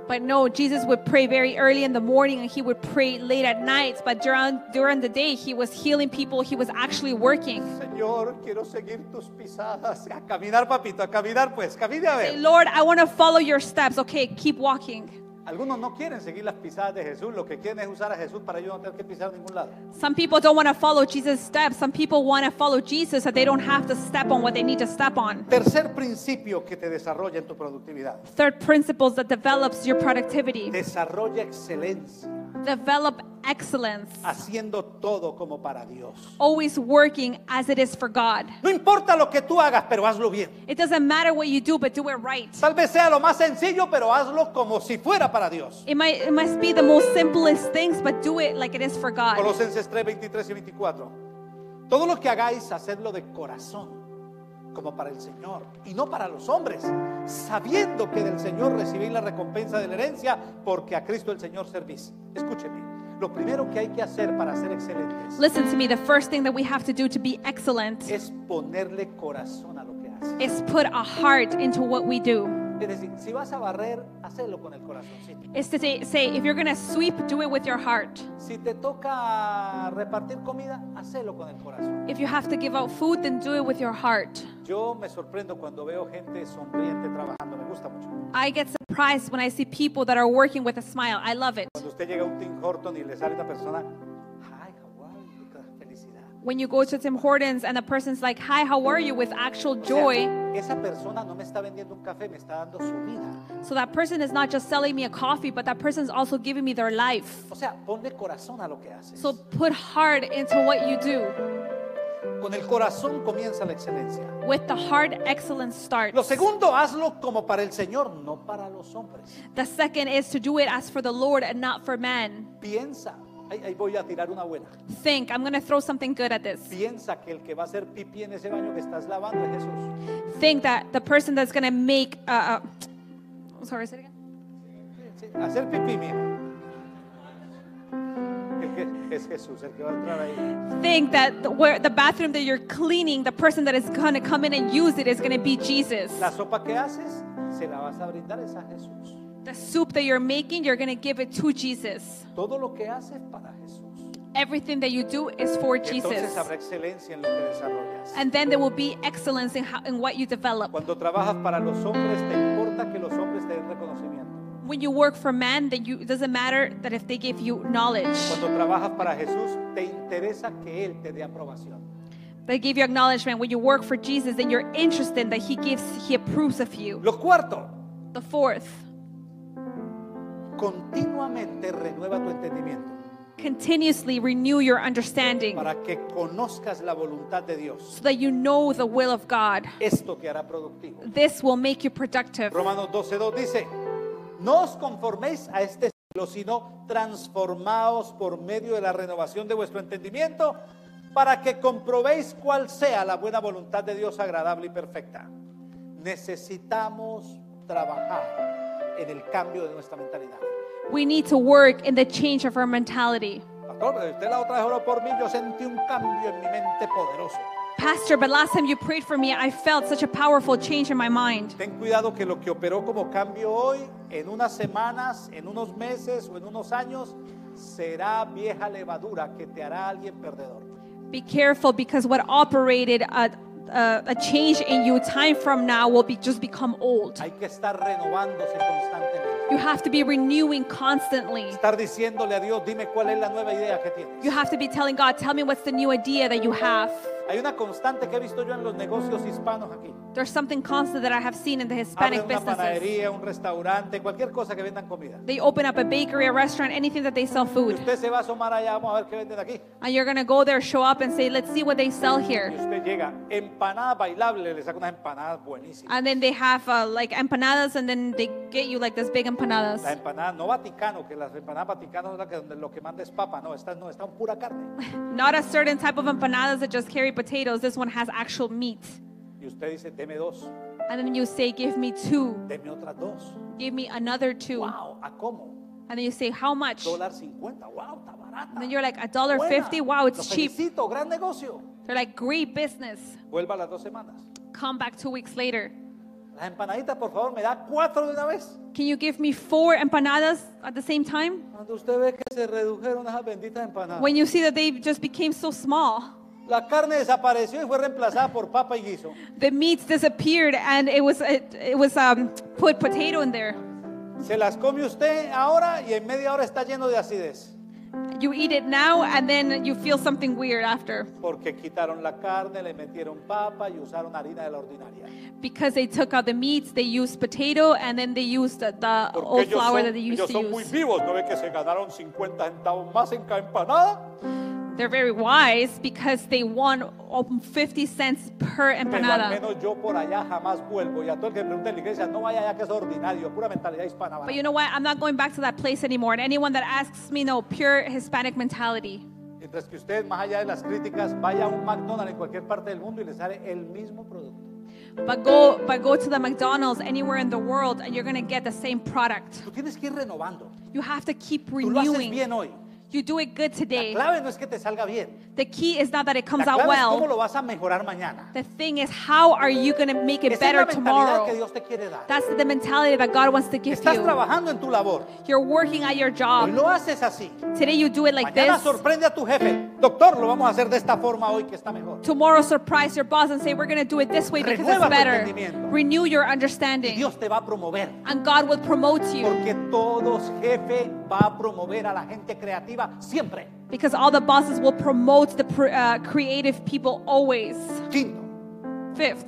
But no, Jesus would pray very early in the morning and he would pray late at night. But during the day, he was healing people. He was actually working. Señor, quiero seguir tus pisadas. A caminar, papito, a caminar pues. Camine a Say, ver. Lord, I want to follow your steps. Okay, keep walking. Algunos no quieren seguir las pisadas de Jesús. Lo que quieren es usar a Jesús para ellos no tener que pisar a ningún lado. Some people don't want to follow Jesus' steps. Some people want to follow Jesus so they don't have to step on what they need to step on. Tercer principio que te desarrolla en tu productividad. Third principle that develops your productivity. Desarrolla excelencia, Develop excellence. haciendo todo como para Dios. Always working as it is for God. No importa lo que tú hagas, pero hazlo bien. It doesn't matter what you do, but do it right. Tal vez sea lo más sencillo, pero hazlo como si fuera para Dios. It must be the most simplest things, but do it like it is for God. Colosenses 3, 23 y 24. Todo lo que hagáis, hacedlo de corazón, como para el Señor, y no para los hombres, sabiendo que del Señor recibís la recompensa de la herencia, porque a Cristo el Señor servís. Escúcheme, lo primero que hay que hacer para ser excelentes Listen to me. The first thing that we have to do to be excellent es ponerle corazón a lo que haces. is put a heart into what we do. Es decir, si vas a barrer, hacelo con el corazoncito. Is to say, if you're going to sweep, do it with your heart. Si te toca repartir comida, hacelo con el corazón. If you have to give out food, then do it with your heart. Yo me sorprendo cuando veo gente sonriente trabajando, me gusta mucho. I get surprised when I see people that are working with a smile. I love it. Cuando usted llega a un Tim Horton y le sale una persona, hi, how are you? Qué felicidad. When you go to Tim Hortons and the person's like, hi, how are you? With actual joy. O sea, esa persona no me está vendiendo un café, me está dando su vida. So that person is not just selling me a coffee, but that person is also giving me their life. O sea, ponle corazón a lo que haces. So put heart into what you do. Con el corazón comienza la excelencia. With the heart, excellence starts. Lo segundo, hazlo como para el Señor, no para los hombres. The second is to do it as for the Lord and not for man. Piensa, ahí voy a tirar una buena. Think, I'm going to throw something good at this. Piensa que el que va a hacer pipí en ese baño que estás lavando es Jesús. Think that the person that's going to make, sorry, say it again? Sí, hacer pipí, mira. Es Jesús el que va a entrar ahí. Think that where the bathroom that you're cleaning, the person that is going to come in and use it is going to be Jesus. La sopa que haces, se la vas a brindar es a Jesús. The soup that you're making, you're going to give it to Jesus. Todo lo que haces para Jesús. Everything that you do is for Entonces Jesus. habrá excelencia en lo que desarrollas. And then there will be excellence in what you develop. Cuando trabajas para los hombres, te importa que los hombres te den reconocimiento. When you work for man, then it doesn't matter that if they give you knowledge. Cuando trabajas para Jesús, te interesa que Él te dé aprobación. They give you acknowledgement. When you work for Jesus, then you're interested that He approves of you. Lo cuarto, The fourth, continuamente renueva tu entendimiento continuously renew your understanding para que conozcas la voluntad de Dios. so that you know the will of God. Esto te hará productivo. This will make you productive. Romanos 12:2 dice, no os conforméis a este siglo, sino transformaos por medio de la renovación de vuestro entendimiento para que comprobéis cuál sea la buena voluntad de Dios agradable y perfecta. Necesitamos trabajar en el cambio de nuestra mentalidad. We need to work in the change of our mentality. Pastor, pero usted la otra vez oró por mí, yo sentí un cambio en mi mente poderoso. Pastor, but last time you prayed for me, I felt such a powerful change in my mind. Ten cuidado que lo que operó como cambio hoy, en unas semanas, en unos meses o en unos años, será vieja levadura que te hará alguien perdedor. Be careful, because what operated a change in you time from now will just become old. Hay que estar renovándose constantemente. You have to be renewing constantly. Estar diciéndole a Dios, dime cuál es la nueva idea que tienes. You have to be telling God, tell me what's the new idea that you have. Hay una constante que he visto yo en los negocios hispanos aquí. There's something constant that I have seen in the Hispanic Abren una businesses. panadería, un restaurante, cualquier cosa que vendan comida. They open up a bakery, a restaurant, anything that they sell Y food. usted se va a asomar allá, vamos a ver qué venden aquí. And you're going to go there, show up and say, let's see what they sell Y here. usted llega, empanada bailable, le saca unas empanadas buenísimas. And then they have like empanadas, and then they get you like this big empanadas. La empanada no Vaticano, que las empanadas vaticanas son donde lo que manda es papa, no, estas pura carne. Not a certain type of empanadas that just carry potatoes. This one has actual meat. Y usted dice, deme dos, And then you say, give me two. deme otras dos. Give me another two. Wow, ¿a cómo? And then you say, how much? $1.50, wow, está barata. And then you're like, Buena. $1.50? Wow, Lo it's cheap. felicito, gran negocio. They're like, great business. Vuelva a las 2 semanas. Come back 2 weeks later. Las empanaditas, por favor, me da 4 de una vez. Can you give me 4 empanadas at the same time? Cuando usted ve que se redujeron esas benditas empanadas. When you see that they just became so small. La carne desapareció y fue reemplazada por papa y guiso. The meats disappeared and it was put potato in there. Se las come usted ahora y en media hora está lleno de acidez. You eat it now and then you feel something weird after. Porque quitaron la carne, le metieron papa y usaron harina de la ordinaria. Because they took out the meats, they used potato and then they used the old flour that they used to Ellos son muy use. vivos, ¿no ve que se ganaron 50 centavos más en cada empanada? They're very wise because they won 50 cents per Pero al empanada. menos yo por allá jamás vuelvo. Y a todo el que pregunte en la iglesia, no vaya allá que es ordinario, pura mentalidad hispana. But you know what? I'm not going back to that place anymore. And anyone that asks me, no, pure Hispanic mentality. Mientras que usted, más allá de las críticas, vaya a un McDonald's en cualquier parte del mundo y le sale el mismo producto. But go to the McDonald's anywhere in the world and you're going to get the same product. Tú tienes que ir renovando. You have to keep Tú lo haces renewing. bien hoy. You do it good La today. clave no es que te salga bien. The key is not that it La comes out clave es cómo well. lo vas a mejorar mañana. The thing is, how are you going to make it Esa es better la mentalidad que tomorrow? Dios te quiere dar. That's the mentality that God wants to give Estás you. trabajando en tu labor. You're working at your Hoy job. lo haces así. Today you do it like Mañana this. sorprende a tu jefe. Doctor, lo vamos a hacer de esta forma hoy que está mejor. Tomorrow surprise your boss and say, we're going to do it this way because Renueva it's tu better. entendimiento. Renew your Y understanding. Dios te va a promover. And God will promote you. Porque todos jefe va a promover a la gente creativa siempre. Because all the bosses will promote the creative people always. Quinto, 5th,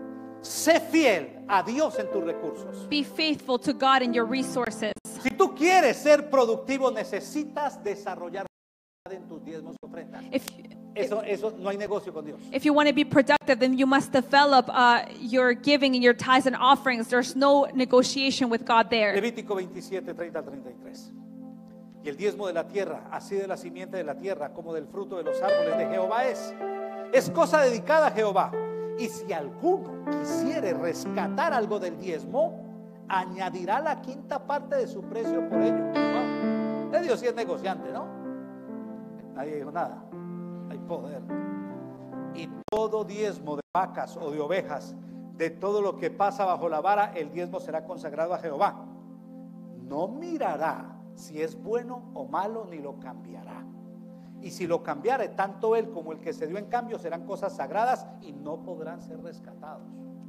sé fiel a Dios en tus recursos. be faithful to God in your resources. Si tú quieres ser productivo, necesitas desarrollar en tus diezmos y ofrendas. Eso no hay negocio con Dios. If you want to be productive, then you must develop your giving and your tithes and offerings. There's no negotiation with God there. Levítico 27, 30 al 33. Y el diezmo de la tierra, así de la simiente de la tierra como del fruto de los árboles de Jehová es cosa dedicada a Jehová. Y si alguno quisiere rescatar algo del diezmo, añadirá la quinta parte de su precio por ello. Wow. De Dios sí es negociante, ¿no? Nadie dijo nada. Hay poder. Y todo diezmo de vacas o de ovejas, de todo lo que pasa bajo la vara, el diezmo será consagrado a Jehová. No mirará si es bueno o malo, ni lo cambiará. Y si lo cambiare, tanto él como el que se dio en cambio serán cosas sagradas y no podrán ser rescatados.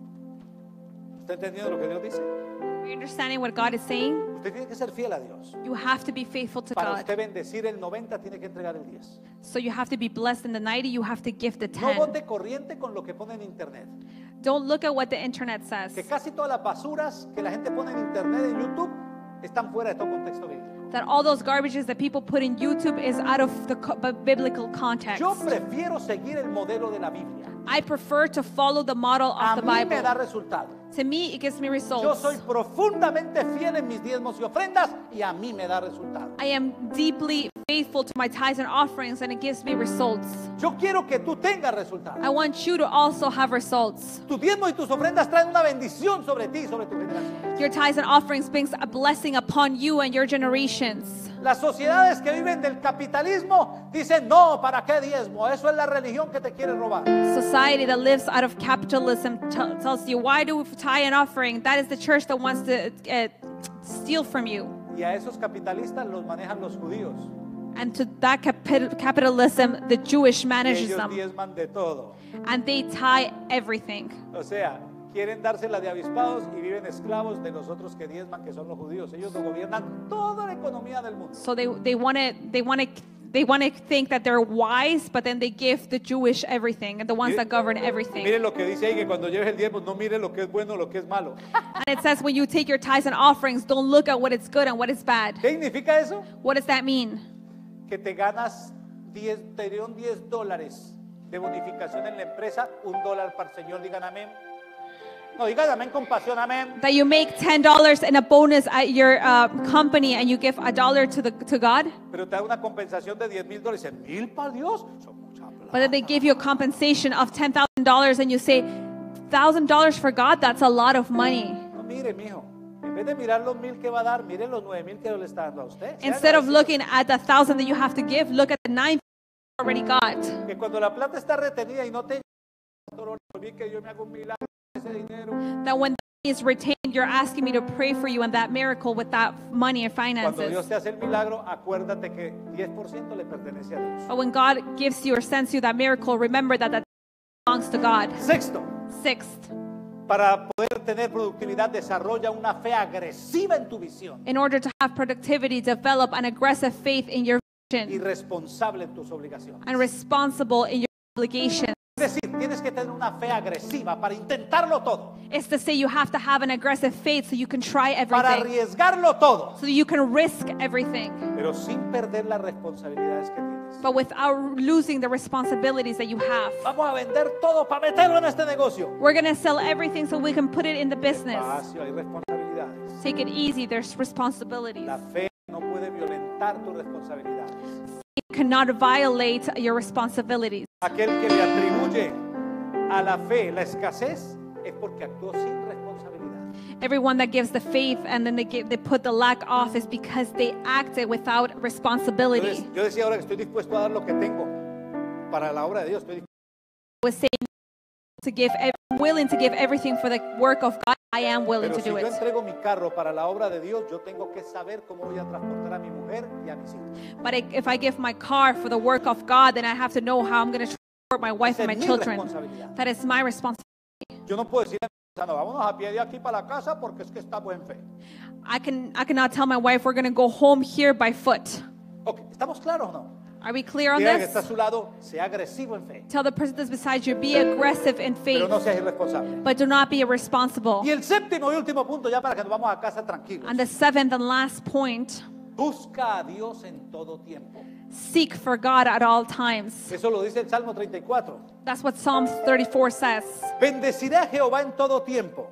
¿Está entendiendo lo que Dios dice? Are you understanding what God is saying? Usted tiene que ser fiel a Dios. You have to be faithful to Para God. usted bendecir el 90, tiene que entregar el 10. So you have to be blessed in the 90, you have to give the No 10. bote corriente con lo que pone en internet. Don't look at what the internet says. Que casi todas las basuras que la gente pone en internet, en YouTube, están fuera de todo contexto bíblico. That all those garbages that people put in YouTube is out of the biblical context. Yo prefiero seguir el modelo de la Biblia. I prefer to follow the model A of the mí me da Bible. resultado. To me, it gives me Yo results. soy profundamente fiel en mis diezmos y ofrendas y a mí me da resultado. I am deeply faithful to my tithes and offerings, and it gives me results. Yo quiero que tú tengas resultados. I want you to also have results. Tus diezmos y tus ofrendas traen una bendición sobre ti y sobre tu generación. Your tithes and offerings brings a blessing upon you and your generations. Las sociedades que viven del capitalismo dicen, no, ¿para qué diezmo? Eso es la religión que te quiere robar. Society that lives out of capitalism tells you, why do we tithe and offering? That is the church that wants to steal from you. Y a esos capitalistas los manejan los judíos. And to that capitalism, the Jewish Y manages ellos them. diezman de todo. And they tithe everything. O sea, quieren dársela de avispados y viven esclavos de los otros que diezman, que son los judíos. Ellos no gobiernan toda la economía del mundo. So they want to think that they're wise, but then they give the Jewish everything and the ones that govern everything. Miren lo que dice ahí, que cuando lleves el diezmo, no mire lo que es bueno, lo que es malo. And it says when you take your tithes and offerings, don't look at what is good and what is bad. ¿Qué significa eso? What does that mean? Que te ganas te dieron $10 de bonificación en la empresa, $1 para el Señor, digan amén. No, digan amén con pasión, amén. That you make $10 in a bonus at your company and you give $1 to God, Pero te da una compensación de $10,000. Dicen, ¿1,000 para Dios? Son mucha plata. but then they give you a compensation of $10,000 and you say, $1,000 for God, that's a lot of money. No, mire, mijo. En vez de mirar los 1,000 que va a dar, mire los 9,000 que le está dando a usted. Sea Instead of agradecido. looking at the 1,000 that you have to give, look at the 9,000 you already got. Que cuando la plata está retenida y no te pastor, ore por mí, que yo me hago un milagro con ese dinero. That when is retained, you're asking me to pray for you and that miracle with that money and Cuando Dios finances. te hace el milagro, acuérdate que 10% le pertenece a Dios. But when God gives you or sends you that miracle, remember that belongs to God. Sexto, Sixth, para poder tener productividad, desarrolla una fe agresiva en tu visión in order to have productivity, develop an aggressive faith in your y vision responsable en tus obligaciones. and responsible in your obligation. Es decir, tienes que tener una fe agresiva para intentarlo todo, It's to say you have to have an aggressive faith so you can try para everything, arriesgarlo todo, so you can risk everything, pero sin perder las responsabilidades que tienes. but without losing the responsibilities that you have. Vamos a vender todo para meterlo en este negocio. We're going to sell everything so we can put it in the business. Despacio, hay responsabilidades. Take it easy, there's responsibilities. La fe no puede violentar tus responsabilidades. You cannot violate your responsibilities. Aquel que le atribuye a la fe la escasez es porque actuó sin responsabilidad. Everyone that gives the faith and then they put the lack off is because they acted without responsibility. Yo decía ahora que estoy dispuesto a dar lo que tengo para la obra de Dios. Estoy I was saying to give, willing to give everything for the work of God. I am willing Pero to si do yo it. entrego mi carro para la obra de Dios, yo tengo que saber cómo voy a transportar a mi mujer y a mis hijos. But if I give my car for the work of God, then I have to know how I'm going to transport my wife and my Esa es mi children. responsabilidad. That is my responsibility. Yo no puedo decir, no, vámonos a pie de aquí para la casa porque es que estamos en fe. I cannot tell my wife we're going to go home here by foot. Ok, ¿estamos claros o no? Are we clear on Dígale que está a this? su lado, sea agresivo en fe, Tell the person that's beside you, be aggressive in faith, pero no seas irresponsable. but do not be irresponsible. Y el séptimo y último punto, ya para que nos vamos a casa tranquilos. And the seventh and last point, Busca a Dios en todo tiempo. seek for God at all times. Eso lo dice el Salmo 34. That's what Psalm 34 says. Bendeciré a Jehová en todo tiempo.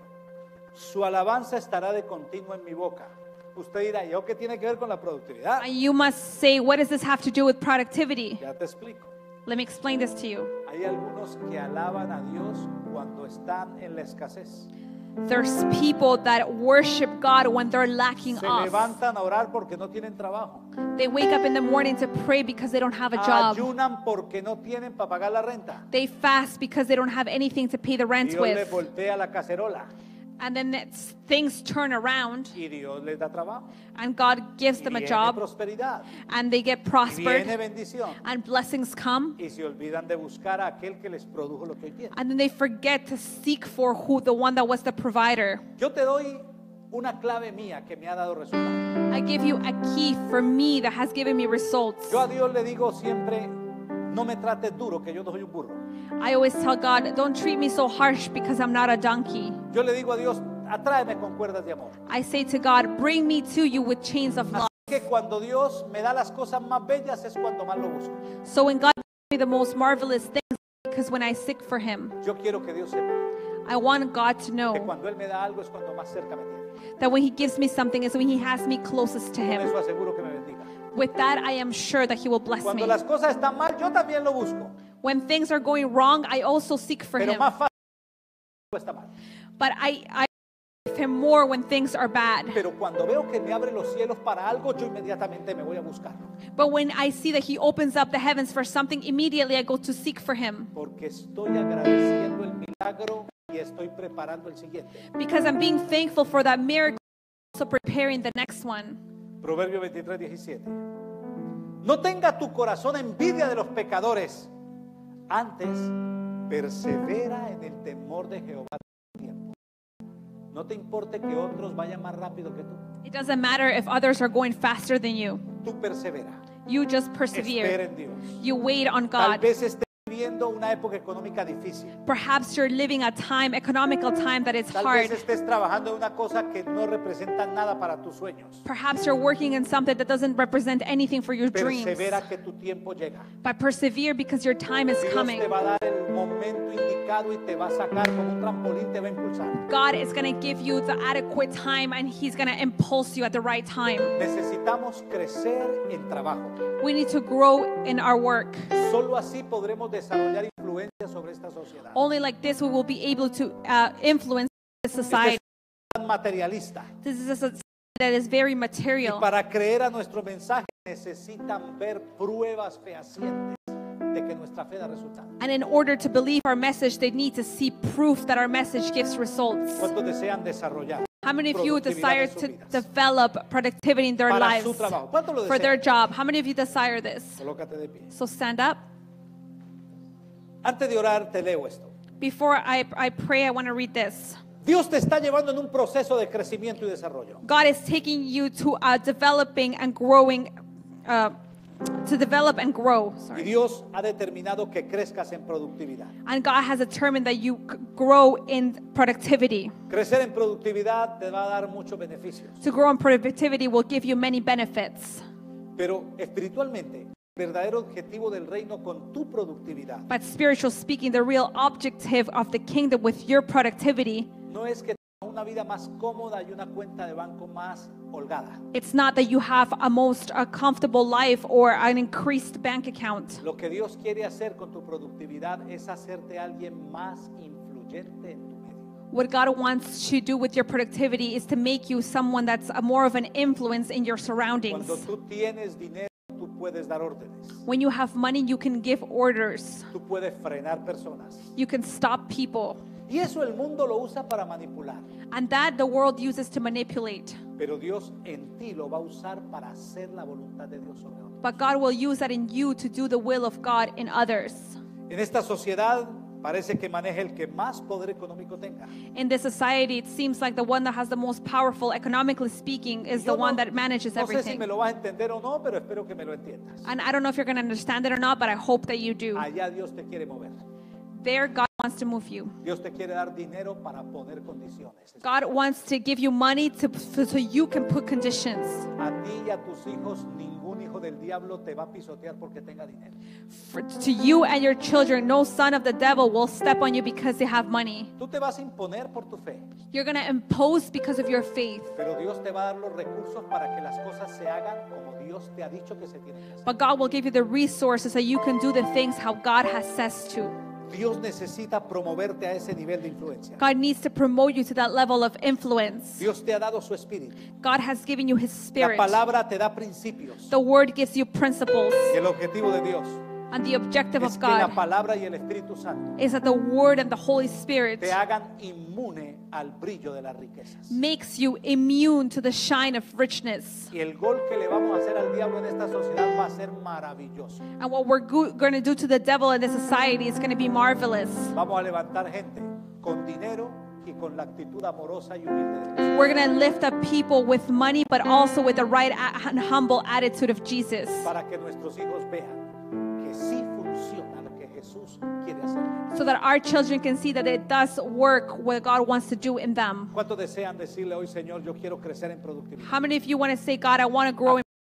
Su alabanza estará de continuo en mi boca. Usted dirá, ¿y eso qué tiene que ver con la productividad? And you must say, what does this have to do with productivity? Ya te explico. Let me explain this to you. Hay algunos que alaban a Dios cuando están en la escasez. There's people that worship God when they're lacking Se off. levantan a orar porque no tienen trabajo. They wake up in the morning to pray because they don't have a job. Ayunan porque no tienen para pagar la renta. They fast because they don't have anything to pay the rent Dios les with. voltea la cacerola And then things turn around y Dios les da trabajo. and God gives Y them a viene job prosperidad. and they get Y viene prospered bendición. and blessings come. Y se olvidan de buscar a aquel que les produjo lo que hoy tienen. And then they forget to seek for the one that was the provider. Yo te doy una clave mía que me ha dado resultados. I give you a key for me that has given me results. Yo a Dios le digo siempre, no me trates duro, que yo no soy un burro. I always tell God, don't treat me so harsh because I'm not a donkey. Yo le digo a Dios, atráeme con cuerdas de amor. I say to God, bring me to you with chains of love. Así que cuando Dios me da las cosas más bellas es cuando más lo busco. So when God gives me the most marvelous things, because when I seek for Him, Yo quiero que Dios sepa I want God to que know cuando Él me da algo es cuando más cerca me tiene. that when He gives me something is when He has me closest to Con Him. eso aseguro que me bendiga. With that, I am sure that He will bless Cuando me. las cosas están mal, yo también lo busco. When things are going wrong, I also seek for Pero Him. más fácil cuando está mal. But I seek Him more when things are bad. Pero cuando veo que me abre los cielos para algo, yo inmediatamente me voy a buscarlo. But when I see that He opens up the heavens for something, immediately I go to seek for Him. Porque estoy agradeciendo el milagro y estoy preparando el siguiente. Because I'm being thankful for that miracle, also preparing the next one. Proverbio 23:17. No tenga tu corazón envidia de los pecadores. Antes, persevera en el temor de Jehová todo el tiempo. No te importe que otros vayan más rápido que tú. It doesn't matter if others are going faster than you. Tú persevera. You just Espera persevere. en Dios. You wait on Tal God. vez estés viviendo una época económica difícil. Perhaps you're living a time, economical time that is Tal vez hard. estés trabajando en una cosa que no representa nada para tus sueños. Perhaps you're working in something that doesn't represent anything for your dreams. Persevera que tu tiempo llega. But persevere because your time is Dios coming. te va a dar el momento indicado y te va a sacar como un trampolín, te va a impulsar. God is going to give you the adequate time and He's going to impulse you at the right time. Necesitamos crecer en trabajo. We need to grow in our work. Solo así podremos desarrollar influencia sobre esta sociedad. Only like this we will be able to influence the Esta society. es tan materialista. This is a society that is very Y material. para creer a nuestro mensaje necesitan ver pruebas fehacientes de que nuestra fe da resultados. And in order to believe our message, they need to see proof that our message gives results. ¿Cuántos desean desarrollar How many of you productividad desire en sus to vidas? develop productivity in their Para lives, su trabajo. ¿Cuántos lo for their desean? job? How many of you desire this? Colócate de pie. So stand up. Antes de orar, te leo esto. Before I pray, I want to read this. Dios te está llevando en un proceso de crecimiento y desarrollo. God is taking you to developing and growing, to develop and grow. Y Sorry. Dios ha determinado que crezcas en productividad. And God has determined that you grow in productivity. Crecer en productividad te va a dar muchos beneficios. To grow in productivity will give you many benefits. Pero espiritualmente, el verdadero objetivo del reino con tu productividad But spiritual speaking, the real objective of the kingdom with your productivity, no es que tengas una vida más cómoda y una cuenta de banco más holgada. it's not that you have a comfortable life or an increased bank account. Lo que Dios quiere hacer con tu productividad es hacerte alguien más influyente en tu medio. What God wants to do with your productivity is to make you someone that's more of an influence in your surroundings. Cuando tú tienes dinero, tú puedes dar órdenes. When you have money, you can give orders. Tú puedes frenar personas. You can stop people. Y eso el mundo lo usa para manipular. And that the world uses to manipulate. Pero Dios en ti lo va a usar para hacer la voluntad de Dios sobre otros. But God will use that in you to do the will of God in others. En esta sociedad parece que maneja el que más poder económico tenga. In this society, it seems like the one that has the most powerful, economically speaking, is the Yo one that manages no sé si everything. me lo vas a entender o no, pero espero que me lo entiendas. And I don't know if you're going to understand it or not, but I hope that you do. Allá Dios te quiere mover. There, God wants to move you. Dios te quiere dar dinero para poner condiciones. God wants to give you money so you can put conditions. A ti y a tus hijos, ningún hijo del diablo te va a pisotear porque tenga dinero. To you and your children, no son of the devil will step on you because they have money. Tú te vas a imponer por tu fe, You're going to impose because of your faith. pero Dios te va a dar los recursos para que las cosas se hagan como Dios te ha dicho que se tienen que hacer. But God will give you the resources so you can do the things how God has says to. Dios necesita promoverte a ese nivel de influencia. God needs to promote you to that level of influence. Dios te ha dado su espíritu. God has given you His La Spirit. palabra te da principios. The Word gives you principles. Y el objetivo de Dios And the objective es of que la God palabra y el Espíritu Santo is that the Word and the Holy Spirit te hagan inmune al brillo de las riquezas. makes you immune to the shine of richness. Y el gol que le vamos a hacer al diablo en esta sociedad va a ser maravilloso. And what we're going to do to the devil in this society is going to be marvelous. Vamos a levantar gente con dinero y con la actitud amorosa y humilde de Jesús. We're going to lift up people with money, but also with the right and humble attitude of Jesus, Para que nuestros hijos vean que sí funciona lo que Jesús quiere hacer. so that our children can see that it does work what God wants to do in them. ¿Cuántos desean decirle hoy, Señor, yo quiero crecer en productividad? How many of you want to say, God, I want to grow in